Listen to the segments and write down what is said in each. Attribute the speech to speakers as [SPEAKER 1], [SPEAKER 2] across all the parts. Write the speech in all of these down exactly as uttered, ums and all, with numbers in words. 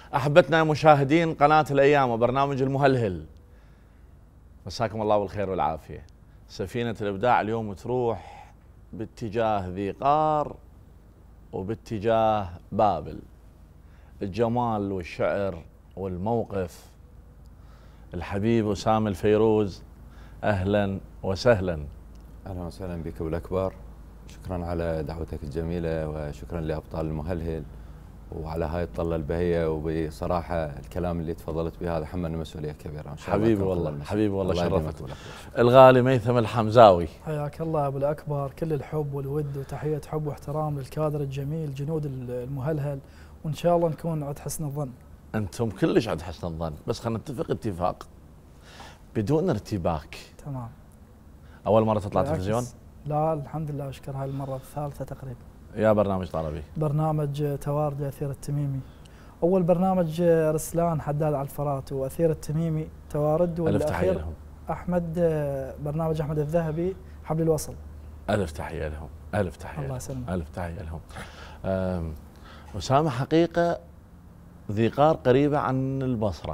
[SPEAKER 1] أحبتنا مشاهدين قناة الأيام وبرنامج المهلهل، مساكم الله بالخير والعافية. سفينة الإبداع اليوم تروح باتجاه ذي قار وباتجاه بابل. الجمال والشعر والموقف. الحبيب أسامة الفيروز، أهلا وسهلا.
[SPEAKER 2] أهلا وسهلا بك أبو الأكبر، شكرا على دعوتك الجميلة وشكرا لأبطال المهلهل وعلى هاي الطلة البهية. وبصراحة الكلام اللي تفضلت به هذا حملنا مسؤولية كبيرة إن شاء الله.
[SPEAKER 1] حبيبي والله حبيبي والله شرفت.
[SPEAKER 2] الغالي
[SPEAKER 1] ميثم الحمزاوي،
[SPEAKER 3] حياك الله أبو الأكبر. كل الحب والود وتحية حب واحترام للكادر الجميل جنود المهلهل، وإن شاء الله نكون عند حسن الظن.
[SPEAKER 1] أنتم كلش عند حسن الظن، بس خلينا نتفق اتفاق بدون ارتباك.
[SPEAKER 3] تمام.
[SPEAKER 1] أول مرة تطلع تلفزيون؟
[SPEAKER 3] لا الحمد لله أشكر، هاي المرة الثالثة تقريبا.
[SPEAKER 1] يا برنامج طلبي؟
[SPEAKER 3] برنامج توارد أثير التميمي. أول برنامج رسلان حداد على الفرات، وأثير التميمي توارد،
[SPEAKER 1] ألف تحية لهم.
[SPEAKER 3] أحمد برنامج أحمد الذهبي حبل الوصل.
[SPEAKER 1] ألف تحية لهم، ألف تحية.
[SPEAKER 3] الله يسلمك.
[SPEAKER 1] ألف تحية لهم. أسامة حقيقة ذي قار قريبة عن البصرة،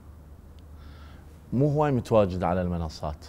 [SPEAKER 1] مو هواي متواجد على المنصات.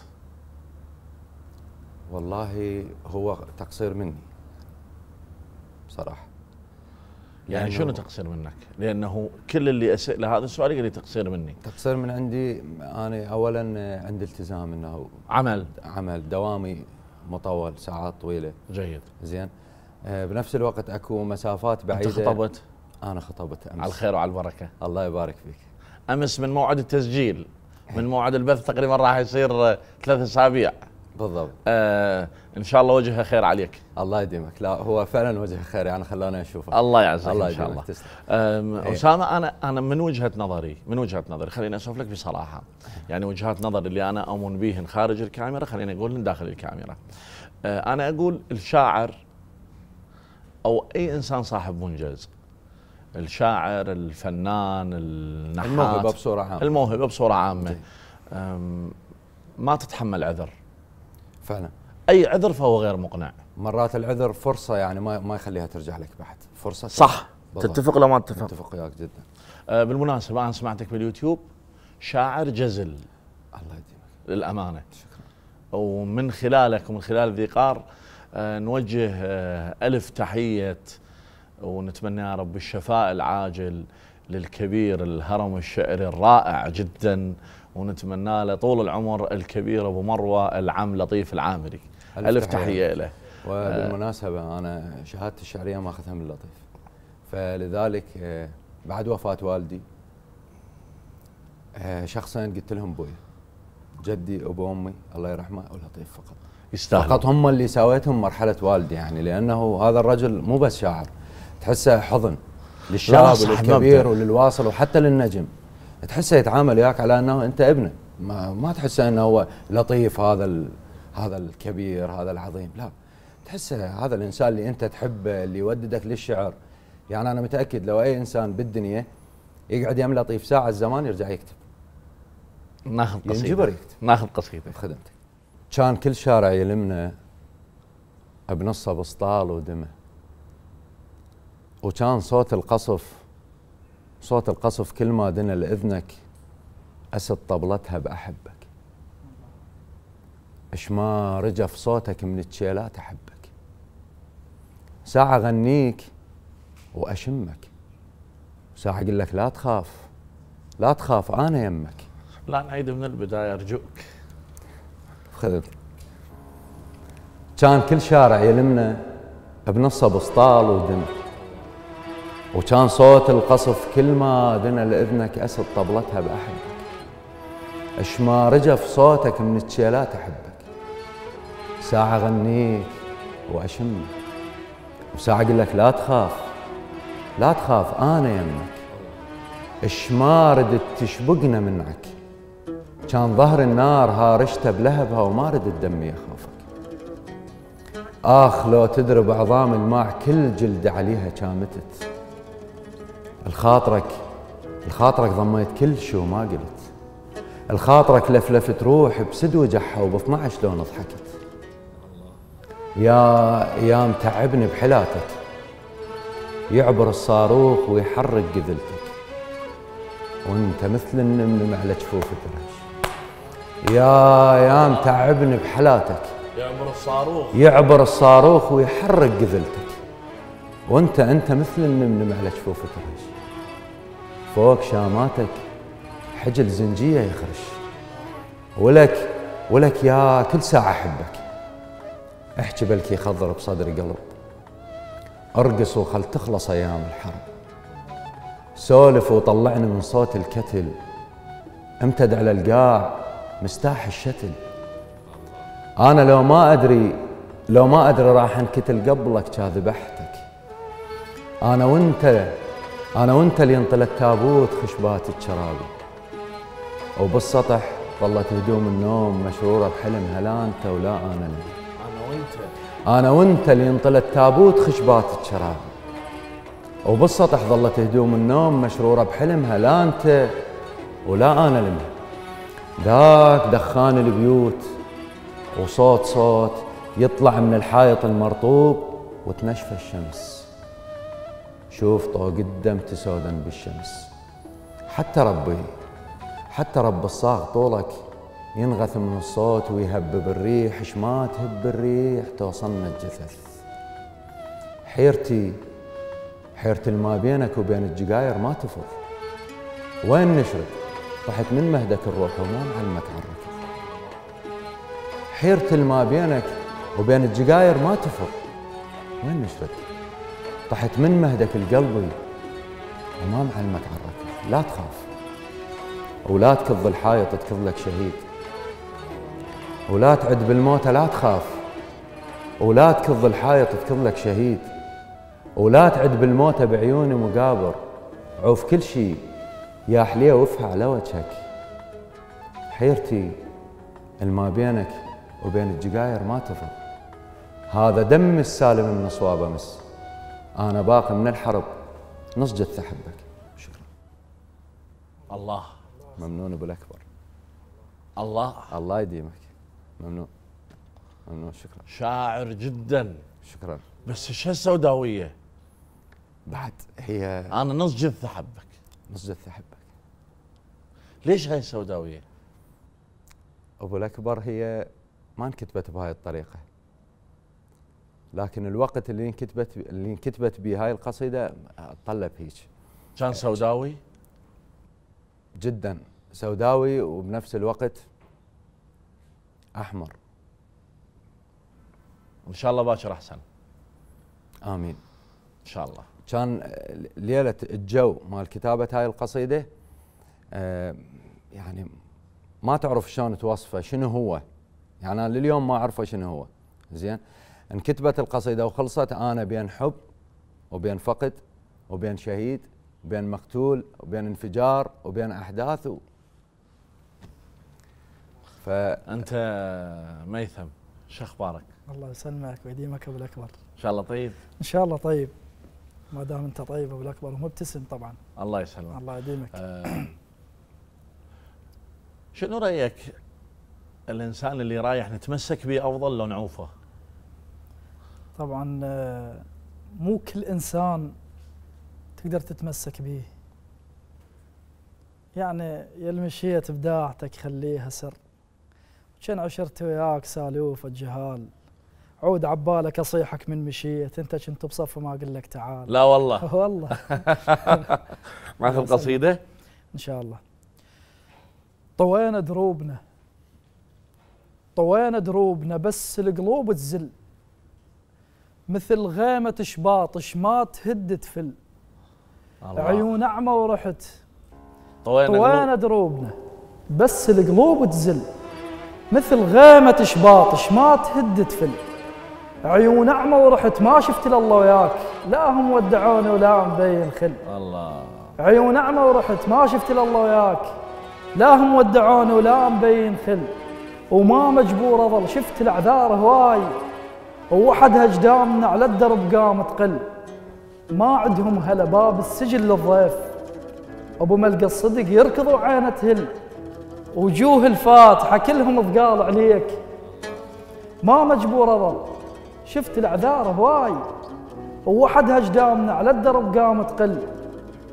[SPEAKER 2] والله هو تقصير مني بصراحة.
[SPEAKER 1] يعني, يعني شنو تقصير منك؟ لأنه كل اللي أسأله هذا السؤال يقول لي تقصير مني.
[SPEAKER 2] تقصير من عندي أنا، أولا عندي التزام أنه
[SPEAKER 1] عمل
[SPEAKER 2] عمل دوامي مطول ساعات طويلة.
[SPEAKER 1] جيد.
[SPEAKER 2] زين. آه بنفس الوقت اكو مسافات بعيدة.
[SPEAKER 1] أنت خطبت؟
[SPEAKER 2] أنا خطبت أمس.
[SPEAKER 1] على الخير وعلى البركة.
[SPEAKER 2] الله يبارك فيك.
[SPEAKER 1] أمس من موعد التسجيل، من موعد البث تقريبا راح يصير ثلاث أسابيع
[SPEAKER 2] بالضبط.
[SPEAKER 1] آه ان شاء الله وجهه خير عليك.
[SPEAKER 2] الله يديمك. لا هو فعلا وجهه خير، يعني خلاني اشوفه.
[SPEAKER 1] الله يعزك
[SPEAKER 2] الله
[SPEAKER 1] ان شاء الله.
[SPEAKER 2] الله.
[SPEAKER 1] اسامه انا انا من وجهه نظري من وجهه نظري خليني اسولف لك بصراحه، يعني وجهات نظر اللي انا اؤمن بهن خارج الكاميرا خليني اقول من داخل الكاميرا. آه انا اقول الشاعر او اي انسان صاحب منجز، الشاعر، الفنان، النحات،
[SPEAKER 2] الموهبه بصوره عامه،
[SPEAKER 1] الموهبه بصوره عامه ما تتحمل عذر.
[SPEAKER 2] فعلا
[SPEAKER 1] اي عذر فهو غير مقنع.
[SPEAKER 2] مرات العذر فرصه، يعني ما ما يخليها ترجع لك بعد فرصه.
[SPEAKER 1] صح. تتفق ولا ما تتفق؟
[SPEAKER 2] اتفق وياك جدا.
[SPEAKER 1] آه بالمناسبه انا سمعتك باليوتيوب شاعر جزل.
[SPEAKER 2] الله يديمك.
[SPEAKER 1] للامانه
[SPEAKER 2] شكرا.
[SPEAKER 1] ومن خلالك ومن خلال ذي قار آه نوجه آه الف تحيه ونتمنى يا رب الشفاء العاجل للكبير الهرم الشعري الرائع جدا، ونتمنى له طول العمر الكبير ابو مروه العم لطيف العامري. الف تحيه له.
[SPEAKER 2] وبالمناسبه انا شهادتي الشعريه ماخذها من لطيف، فلذلك بعد وفاه والدي شخصين قلت لهم ابوي جدي ابو امي الله يرحمه ولطيف فقط
[SPEAKER 1] يستاهل.
[SPEAKER 2] فقط هم اللي سويتهم مرحله والدي، يعني لانه هذا الرجل مو بس شاعر، تحسه حضن للشاب وللكبير وللواصل وحتى للنجم. تحسه يتعامل وياك على انه انت ابنه، ما, ما تحسه انه هو لطيف هذا ال... هذا الكبير هذا العظيم، لا تحسه هذا الانسان اللي انت تحبه اللي يوددك للشعر. يعني انا متاكد لو اي انسان بالدنيا يقعد يم لطيف ساعه الزمان يرجع يكتب.
[SPEAKER 1] ناخذ قصيده.
[SPEAKER 2] ينجبر يكتب.
[SPEAKER 1] ناخذ قصيده
[SPEAKER 2] بخدمتك. كان كل شارع يلمنا بنصه بسطال ودمه، وكان صوت القصف صوت القصف كل ما دنا لإذنك أسد طبلتها بأحبك. إش ما رجف صوتك من التشيلات أحبك. ساعة غنيك وأشمك، ساعة أقول لك لا تخاف لا تخاف أنا يمك.
[SPEAKER 1] لا نعيد من البداية أرجوك.
[SPEAKER 2] خذت. كان كل شارع يلمنا بنصه بسطال ودم، وكان صوت القصف كل ما دنا لإذنك أسد طبلتها بأحبك. إش ما رجف صوتك من التشيلات أحبك. ساعة غنيك وأشمك، وساعة أقول لك لا تخاف لا تخاف أنا يمك. إش ما ردت تشبقنا منك، كان ظهر النار هارشته بلهبها وما ردت دمي يخافك. آخ لو تدرب عظام الماع كل جلد عليها كامتت. الخاطرك الخاطرك ضميت كل شو ما قلت. الخاطرك لفلفت روح بسد وجحها وب اثنعش لون ضحكت. يا يا متعبني بحلاتك، يعبر الصاروخ ويحرق قذلتك. وانت مثل النمنم على جفوف الدرج. يا يا متعبني بحلاتك،
[SPEAKER 1] يعبر الصاروخ
[SPEAKER 2] يعبر الصاروخ ويحرق قذلتك، وانت انت مثل النمنم على جفوف الدرج. فوق شاماتك حجل زنجيه يخرش، ولك ولك يا كل ساعه احبك. احكي بلكي يخضر بصدري قلب، ارقص وخل تخلص ايام الحرب. سولف وطلعني من صوت الكتل، امتد على القاع مستاح الشتل. انا لو ما ادري لو ما ادري راح انكتل قبلك كا ذبحتك. انا وانت انا وانت اللي ينطل التابوت خشبات الشرابي، وبالسطح ظلت هدوم النوم مشروره بحلم هلا انت ولا انا اللي.
[SPEAKER 1] انا وانت
[SPEAKER 2] انا وانت اللي ينطل التابوت خشبات الشرابي، وبالسطح ظلت هدوم النوم مشروره بحلمها لا انت ولا انا لمه. ذاك دخان البيوت وصوت صوت يطلع من الحائط المرطوب وتنشف الشمس. شوف طوق الدم تسودن بالشمس. حتى ربي حتى رب الصاغ طولك ينغث من الصوت ويهبب الريح. شما تهب الريح توصلنا الجثث. حيرتي حيرتي الما بينك وبين الجقاير ما تفض. وين نشرد؟ طحت من مهدك الروح وما معلمك عن الركض. حيرتي الما بينك وبين الجقاير ما تفض. وين نشرد؟ طحت من مهدك القلبي وما معلمك عن الركض. لا تخاف ولا تكض الحايط تكض لك شهيد، ولا تعد بالموت لا تخاف ولا تكض الحايط تكض لك شهيد، ولا تعد بالموت بعيوني مقابر. عوف كل شي يا حليه وفها على وجهك. حيرتي الما بينك وبين الجقاير ما تفض. هذا دم السالم من صواب امس. انا باقي من الحرب نص جثه احبك. شكرا.
[SPEAKER 1] الله
[SPEAKER 2] ممنون ابو الاكبر.
[SPEAKER 1] الله
[SPEAKER 2] الله يديمك. ممنون ممنون. شكرا.
[SPEAKER 1] شاعر جدا.
[SPEAKER 2] شكرا.
[SPEAKER 1] بس ايش هالسوداويه؟
[SPEAKER 2] بعد هي
[SPEAKER 1] انا نص جثه احبك.
[SPEAKER 2] نص جثه احبك.
[SPEAKER 1] ليش هاي السوداويه؟
[SPEAKER 2] ابو الاكبر هي ما انكتبت بهاي الطريقه، لكن الوقت اللي انكتبت اللي انكتبت به هاي القصيده طلب هيك.
[SPEAKER 1] كان سوداوي؟
[SPEAKER 2] جدا سوداوي وبنفس الوقت احمر.
[SPEAKER 1] ان شاء الله باكر احسن.
[SPEAKER 2] امين
[SPEAKER 1] ان شاء الله.
[SPEAKER 2] كان ليله الجو مال كتابه هاي القصيده آه يعني ما تعرف شلون توصفه شنو هو، يعني انا لليوم ما اعرفه شنو هو. زين انكتبت القصيده وخلصت انا بين حب وبين فقد وبين شهيد وبين مقتول وبين انفجار وبين احداث و... ف
[SPEAKER 1] انت ميثم شو اخبارك؟
[SPEAKER 3] الله يسلمك ويديمك ابو الاكبر.
[SPEAKER 1] ان شاء الله طيب؟
[SPEAKER 3] ان شاء الله طيب، ما دام انت طيب ابو الاكبر ومبتسم طبعا.
[SPEAKER 1] الله يسلمك.
[SPEAKER 3] الله يديمك.
[SPEAKER 1] آه شنو رايك الانسان اللي رايح نتمسك به افضل لو نعوفه؟
[SPEAKER 3] طبعا آه مو كل انسان تقدر تتمسك به، يعني يا المشية ابداعتك خليها سر، كان عشرت وياك سالوف الجهال، عود عبالك اصيحك من مشيت، انت كنت بصف ما اقول لك تعال.
[SPEAKER 1] لا والله.
[SPEAKER 3] والله.
[SPEAKER 1] ماخذ قصيده؟
[SPEAKER 3] ان شاء الله. طوينا دروبنا طوينا دروبنا بس القلوب تزل، مثل غيمة شباط شمات هد تفل، عيون اعمى ورحت.
[SPEAKER 1] طوينا,
[SPEAKER 3] طوينا دروبنا بس القلوب تزل، مثل غيمة شباط شمات هد تفل، عيون اعمى ورحت ما شفت الا الله وياك، لا هم ودعوني ولا مبين خل.
[SPEAKER 1] الله.
[SPEAKER 3] عيون اعمى ورحت ما شفت الا الله وياك، لا هم ودعوني ولا مبين خل، وما مجبور اظل شفت الاعذار هواي، ووحدها جدامنا على الدرب قام تقل، ما عندهم هلا باب السجن للضيف، ابو ملقى الصدق يركض وعينه تهل، وجوه الفاتحه كلهم ثقال عليك، ما مجبور اظل شفت الاعذار هواي، ووحدها جدامنا على الدرب قام تقل،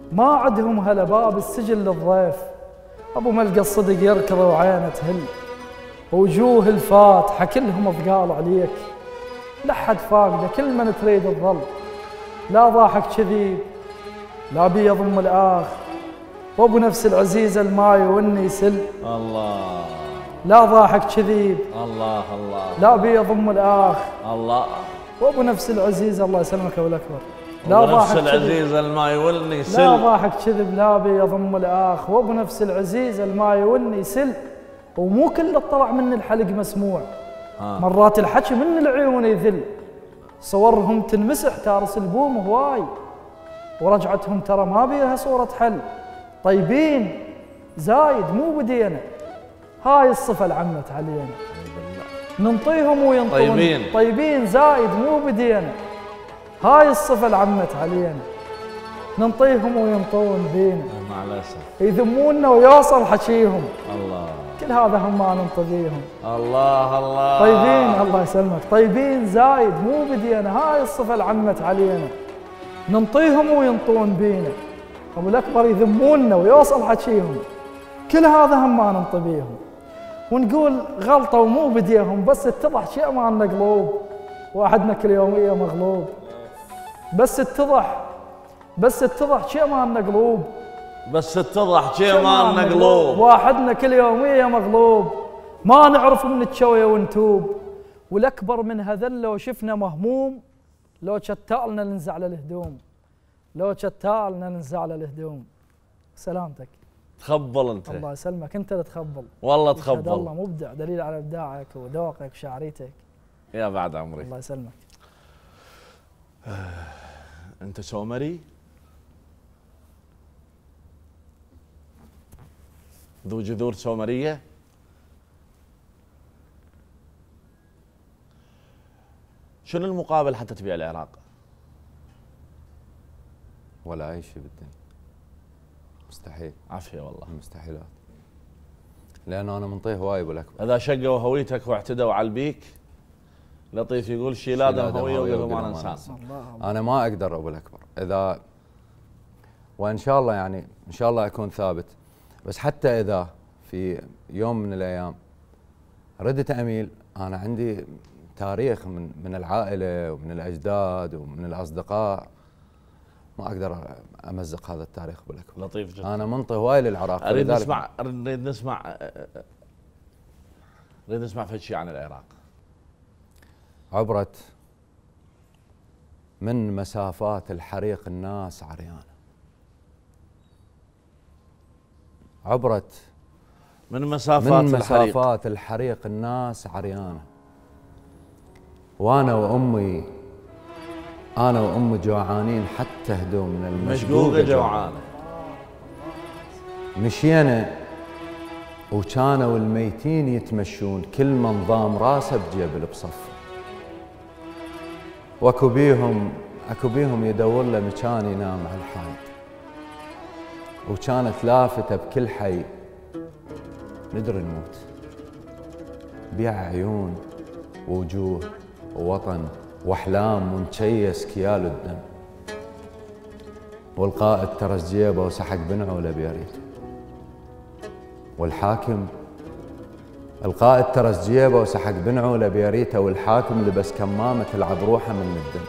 [SPEAKER 3] ما عدهم هلا باب السجن للضيف، أبو ملقى الصدق يركض وعينه تهل، وجوه الفاتحة كلهم ثقال عليك، لحد فاقده كل من تريد تظل، لا ضاحك كذيب لا بي يضم الآخ، وابو نفس العزيز الماي والني يسل.
[SPEAKER 1] الله.
[SPEAKER 3] لا ضاحك كذيب
[SPEAKER 1] الله الله.
[SPEAKER 3] لا بي يضم الآخ.
[SPEAKER 1] الله.
[SPEAKER 3] وابو نفس العزيز الله يسلمك ابو الاكبر.
[SPEAKER 1] لا ضاحك نفس العزيز الماي يولني يسل.
[SPEAKER 3] لا ضاحك كذب لا بي يضم الآخ، وابو نفس العزيز الماي يولني يسل. ومو كل الطلع من الحلق مسموع، آه. مرات الحكي من العيون يذل، صورهم تنمسح تارس البوم هواي، ورجعتهم ترى ما بيها صورة حل. طيبين زايد مو بدينا، هاي الصفة العمت علينا، ننطيهم وينطون.
[SPEAKER 1] طيبين
[SPEAKER 3] طيبين زايد مو بدينا، هاي الصفة العمت علينا، ننطيهم وينطون بينا.
[SPEAKER 1] مع الأسف
[SPEAKER 3] يذمونا ويوصل حكيهم.
[SPEAKER 1] الله.
[SPEAKER 3] كل هذا هم ما ننطذيهم.
[SPEAKER 1] الله الله.
[SPEAKER 3] طيبين الله يسلمك، طيبين زايد مو بدينا، هاي الصفة العمت علينا، ننطيهم وينطون بينا. أبو الأكبر يذمونا ويوصل حكيهم، كل هذا هم ما ننطبيهم، ونقول غلطة ومو بديهم، بس اتضح شيء ما لنا قلوب، واحدنا كل يومية مغلوب. بس اتضح بس اتضح شيء ما لنا قلوب،
[SPEAKER 1] بس اتضح شيء ما لنا قلوب،
[SPEAKER 3] واحدنا كل يومية مغلوب، ما نعرف من التشوية ونتوب. والأكبر من هذل لو شفنا مهموم، لو شتالنا ننزع له الهدوم، لو شتالنا ننزع له الهدوم. سلامتك.
[SPEAKER 1] تخبل انت.
[SPEAKER 3] الله يسلمك، انت اللي تخبل.
[SPEAKER 1] والله تخبل.
[SPEAKER 3] الله مبدع، دليل على ابداعك وذوقك وشعريتك.
[SPEAKER 1] يا بعد عمري.
[SPEAKER 3] الله يسلمك.
[SPEAKER 1] انت سومري؟ ذو جذور سومرية؟ شنو المقابل حتى تبيع العراق؟
[SPEAKER 2] ولا أي شيء بالدنيا، مستحيل.
[SPEAKER 1] عافية والله.
[SPEAKER 2] مستحيلات، لأنه أنا منطيه هواي أبو الأكبر.
[SPEAKER 1] إذا شقوا هويتك واعتدوا على البيك، لطيف يقول شي لا دم هوية وقلبه ما انسان.
[SPEAKER 2] أنا ما أقدر أبو الأكبر، إذا وإن شاء الله يعني إن شاء الله أكون ثابت، بس حتى إذا في يوم من الأيام ردت أميل، أنا عندي تاريخ من من العائلة ومن الأجداد ومن الأصدقاء، ما أقدر أمزق هذا التاريخ أبو الأكبر.
[SPEAKER 1] لطيف جدا.
[SPEAKER 2] أنا منطي هواي للعراق.
[SPEAKER 1] أريد نسمع أريد نسمع أريد نسمع فد شيء عن العراق.
[SPEAKER 2] عبرت من مسافات الحريق الناس عريانة، عبرت
[SPEAKER 1] من مسافات
[SPEAKER 2] من
[SPEAKER 1] الحريق.
[SPEAKER 2] مسافات الحريق الناس عريانة، وأنا وأمي أنا وأمي جوعانين حتى هدوم من المشقوقة جوعانة. مشينا وكانوا الميتين يتمشون، كل من ضام راسه بجبل بصف، واكو بيهم اكو بيهم يدور له مكان ينام على الحائط، وكانت لافته بكل حي ندري نموت، بيع عيون ووجوه ووطن واحلام ونشيس كيال الدم. والقائد ترس جيبه وسحق بنعوله بيريته، والحاكم القائد ترس جيبه وسحق بنعوله بيريته، والحاكم لبس كمامه تلعب روحه من الدم،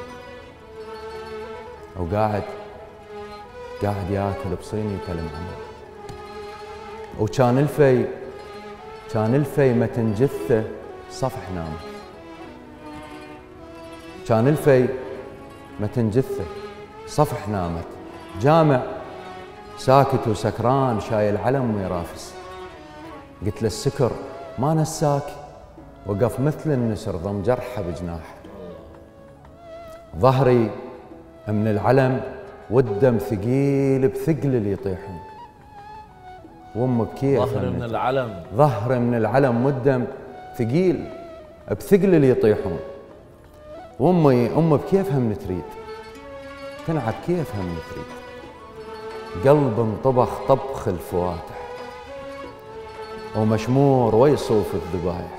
[SPEAKER 2] وقاعد قاعد ياكل بصينيته المعمر. وكان الفي كان الفي متن جثه صفح نامت، كان الفي متن جثه صفح نامت، جامع ساكت وسكران شايل علم ويرافس. قلت له السكر ما نساك، وقف مثل النسر ضم جرحه بجناحه. ظهري من العلم والدم ثقيل بثقل اللي يطيحون، وام بكيف
[SPEAKER 1] ظهري من العلم
[SPEAKER 2] ظهري من العلم والدم ثقيل بثقل اللي يطيحون. وامي ام بكيفها من تريد تنعب، كيفها من تريد، قلب انطبخ طبخ الفواتح، ومشمور ويصوف الذبايح.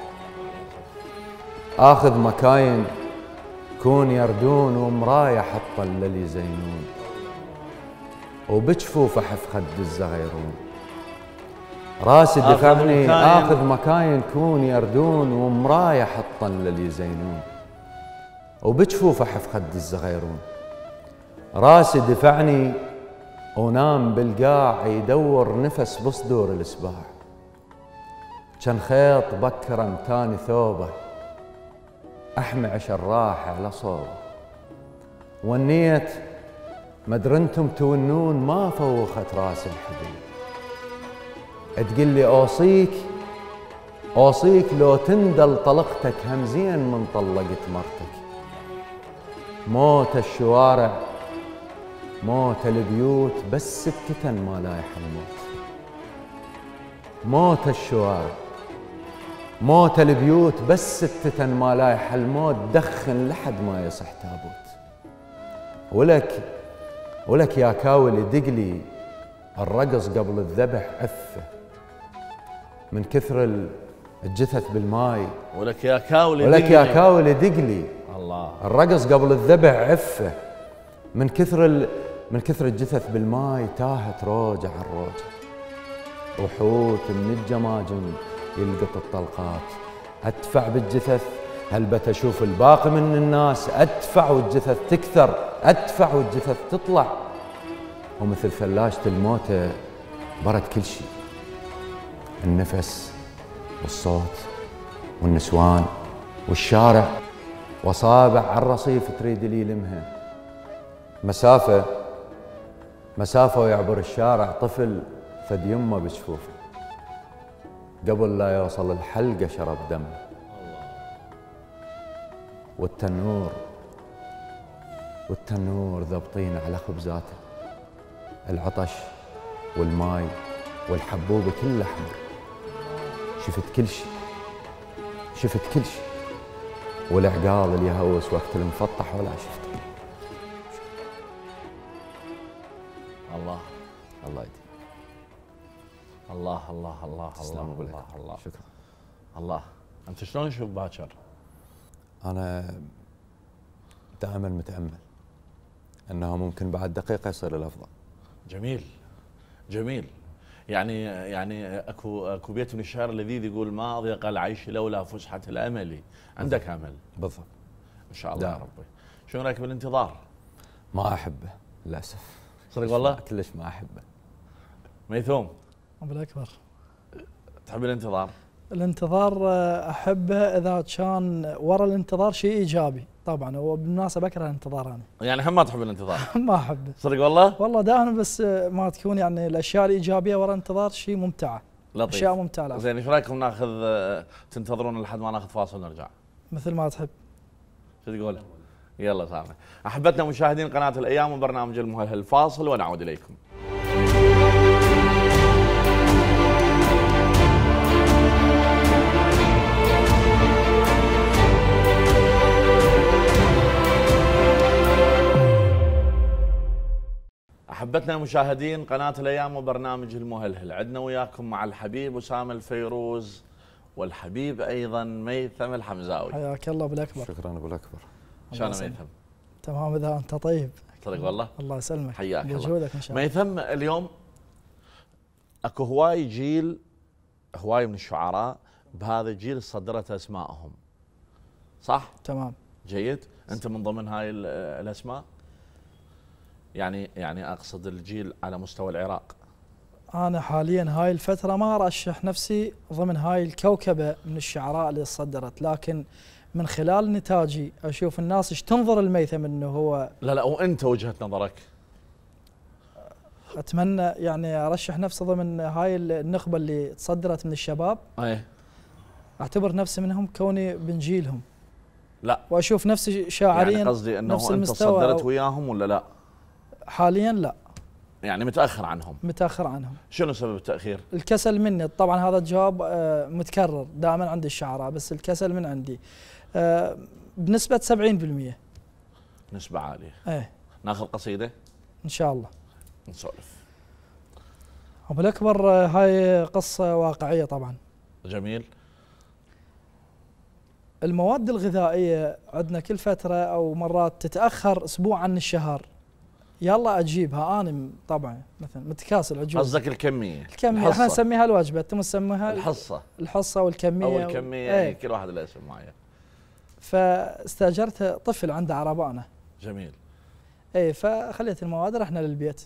[SPEAKER 2] آخذ مكاين كون يردون، ومرايح الطل اللي يزينون. وبجفوف أحف خد الزغيرون. راسي دفعني آخذ مكاين كون يردون ومراية حطا للي يزينون، وبجفوف أحف خد الزغيرون. راسي دفعني ونام بالقاع يدور نفس بصدور الإسباع، كان خيط بكرم تاني ثوبه أحمي عشر راح على صوبه. ونيت مدري انتم تونون ما فوخت راس الحبيب، تقل لي أوصيك أوصيك لو تندل طلقتك همزين من طلقت مرتك. موت الشوارع موت البيوت بس سكتن ما لايح الموت. موت الشوارع موت البيوت بس ستتن ما لايح الموت. دخن لحد ما يصح تابوت. ولك ولك يا كاول دقلي الرقص قبل الذبح عفه من كثر الجثث بالماي.
[SPEAKER 1] ولك يا كاول
[SPEAKER 2] ولك يا كاول دقلي
[SPEAKER 1] الله
[SPEAKER 2] الرقص قبل الذبح عفه من كثر ال... من كثر الجثث بالماي. تاهت روجة عن روجة وحوت من الجماجم يلقط الطلقات. أدفع بالجثث هلبت أشوف الباقي من الناس. أدفع والجثث تكثر أدفع والجثث تطلع. ومثل ثلاشة الموتى برد كل شيء، النفس والصوت والنسوان والشارع وصابع على الرصيف تريد لي لمها. مسافة مسافة ويعبر الشارع طفل فد يمه بجفوفه قبل لا يوصل الحلقة شرب دمه. والتنور والتنور ذبطين على خبزاته. العطش والماي والحبوبة كله أحمر. شفت كل شيء شفت كل شيء والعقال اللي يهوس وقت المفطح ولا شفت.
[SPEAKER 1] الله
[SPEAKER 2] الله يديم.
[SPEAKER 1] الله الله الله الله الله الله.
[SPEAKER 2] شكرا.
[SPEAKER 1] الله. أنت شلون تشوف باكر؟
[SPEAKER 2] أنا دائما متأمل أنه ممكن بعد دقيقة يصير الأفضل.
[SPEAKER 1] جميل جميل. يعني يعني اكو اكو بيت من الشعر اللذيذ يقول ما اضيق العيش لولا فسحة الامل. عندك امل
[SPEAKER 2] بالضبط
[SPEAKER 1] ان شاء الله يا ربي. شو رايك بالانتظار؟
[SPEAKER 2] ما احبه للاسف.
[SPEAKER 1] صدق والله؟
[SPEAKER 2] كلش ما احبه.
[SPEAKER 1] ميثوم
[SPEAKER 3] ابو الاكبر
[SPEAKER 1] تحب الانتظار؟
[SPEAKER 3] الانتظار احبه اذا كان ورا الانتظار شيء ايجابي طبعا. وبالمناسبه اكره الانتظار انا.
[SPEAKER 1] يعني هم ما تحب الانتظار؟
[SPEAKER 3] ما احبه.
[SPEAKER 1] صدق والله؟
[SPEAKER 3] والله دائما بس ما تكون يعني الاشياء الايجابيه ورا الانتظار شيء ممتعه.
[SPEAKER 1] لطيف.
[SPEAKER 3] اشياء ممتعه.
[SPEAKER 1] زين ايش رايكم ناخذ تنتظرون لحد ما ناخذ فاصل ونرجع؟
[SPEAKER 3] مثل ما تحب.
[SPEAKER 1] شو تقول؟ يلا صارنا. احبتنا مشاهدين قناه الايام وبرنامج المهلهل، فاصل ونعود اليكم. احبتنا مشاهدين قناه الايام وبرنامج المهلهل، عدنا وياكم مع الحبيب اسامه الفيروز والحبيب ايضا ميثم الحمزاوي.
[SPEAKER 3] حياك الله ابو الاكبر.
[SPEAKER 2] شكرا ابو الاكبر.
[SPEAKER 1] شلون ميثم؟
[SPEAKER 3] تمام اذا انت طيب.
[SPEAKER 1] صدق والله؟
[SPEAKER 3] الله يسلمك.
[SPEAKER 1] حياك الله.
[SPEAKER 3] بوجودك ان شاء الله.
[SPEAKER 1] ميثم اليوم اكو هواي جيل هواي من الشعراء بهذا الجيل صدرت اسمائهم. صح؟
[SPEAKER 3] تمام.
[SPEAKER 1] جيد، انت من ضمن هاي الاسماء؟ يعني يعني اقصد الجيل على مستوى العراق.
[SPEAKER 3] انا حاليا هاي الفتره ما ارشح نفسي ضمن هاي الكوكبه من الشعراء اللي صدرت، لكن من خلال نتاجي اشوف الناس ايش تنظر الميثم انه هو.
[SPEAKER 1] لا لا وانت وجهه نظرك؟
[SPEAKER 3] اتمنى يعني ارشح نفسي ضمن هاي النخبه اللي تصدرت من الشباب.
[SPEAKER 1] اي
[SPEAKER 3] اعتبر نفسي منهم كوني بنجيلهم.
[SPEAKER 1] لا
[SPEAKER 3] واشوف نفسي شاعريا
[SPEAKER 1] يعني قصدي انه
[SPEAKER 3] نفس
[SPEAKER 1] انت
[SPEAKER 3] المستوى.
[SPEAKER 1] صدرت وياهم ولا لا؟
[SPEAKER 3] حاليا لا.
[SPEAKER 1] يعني متاخر عنهم.
[SPEAKER 3] متاخر عنهم.
[SPEAKER 1] شنو سبب التاخير؟
[SPEAKER 3] الكسل مني، طبعا هذا الجواب متكرر دائما عند الشعراء، بس الكسل من عندي بنسبه سبعين بالمئة.
[SPEAKER 1] نسبه عاليه.
[SPEAKER 3] ايه.
[SPEAKER 1] ناخذ قصيده
[SPEAKER 3] ان شاء الله.
[SPEAKER 1] نسولف.
[SPEAKER 3] ابو الاكبر هاي قصه واقعيه طبعا.
[SPEAKER 1] جميل.
[SPEAKER 3] المواد الغذائيه عندنا كل فتره او مرات تتاخر اسبوع عن الشهر. يلا اجيبها انا طبعا مثلا متكاسل عجوز.
[SPEAKER 1] قصدك الكميه؟
[SPEAKER 3] الكميه احنا نسميها الوجبه، انتم تسموها
[SPEAKER 1] الحصه.
[SPEAKER 3] الحصه والكميه
[SPEAKER 1] او الكميه،
[SPEAKER 3] و...
[SPEAKER 1] اي كل واحد له اسم معين.
[SPEAKER 3] فاستاجرت طفل عنده عربانه.
[SPEAKER 1] جميل.
[SPEAKER 3] اي فخليت المواد رحنا للبيت.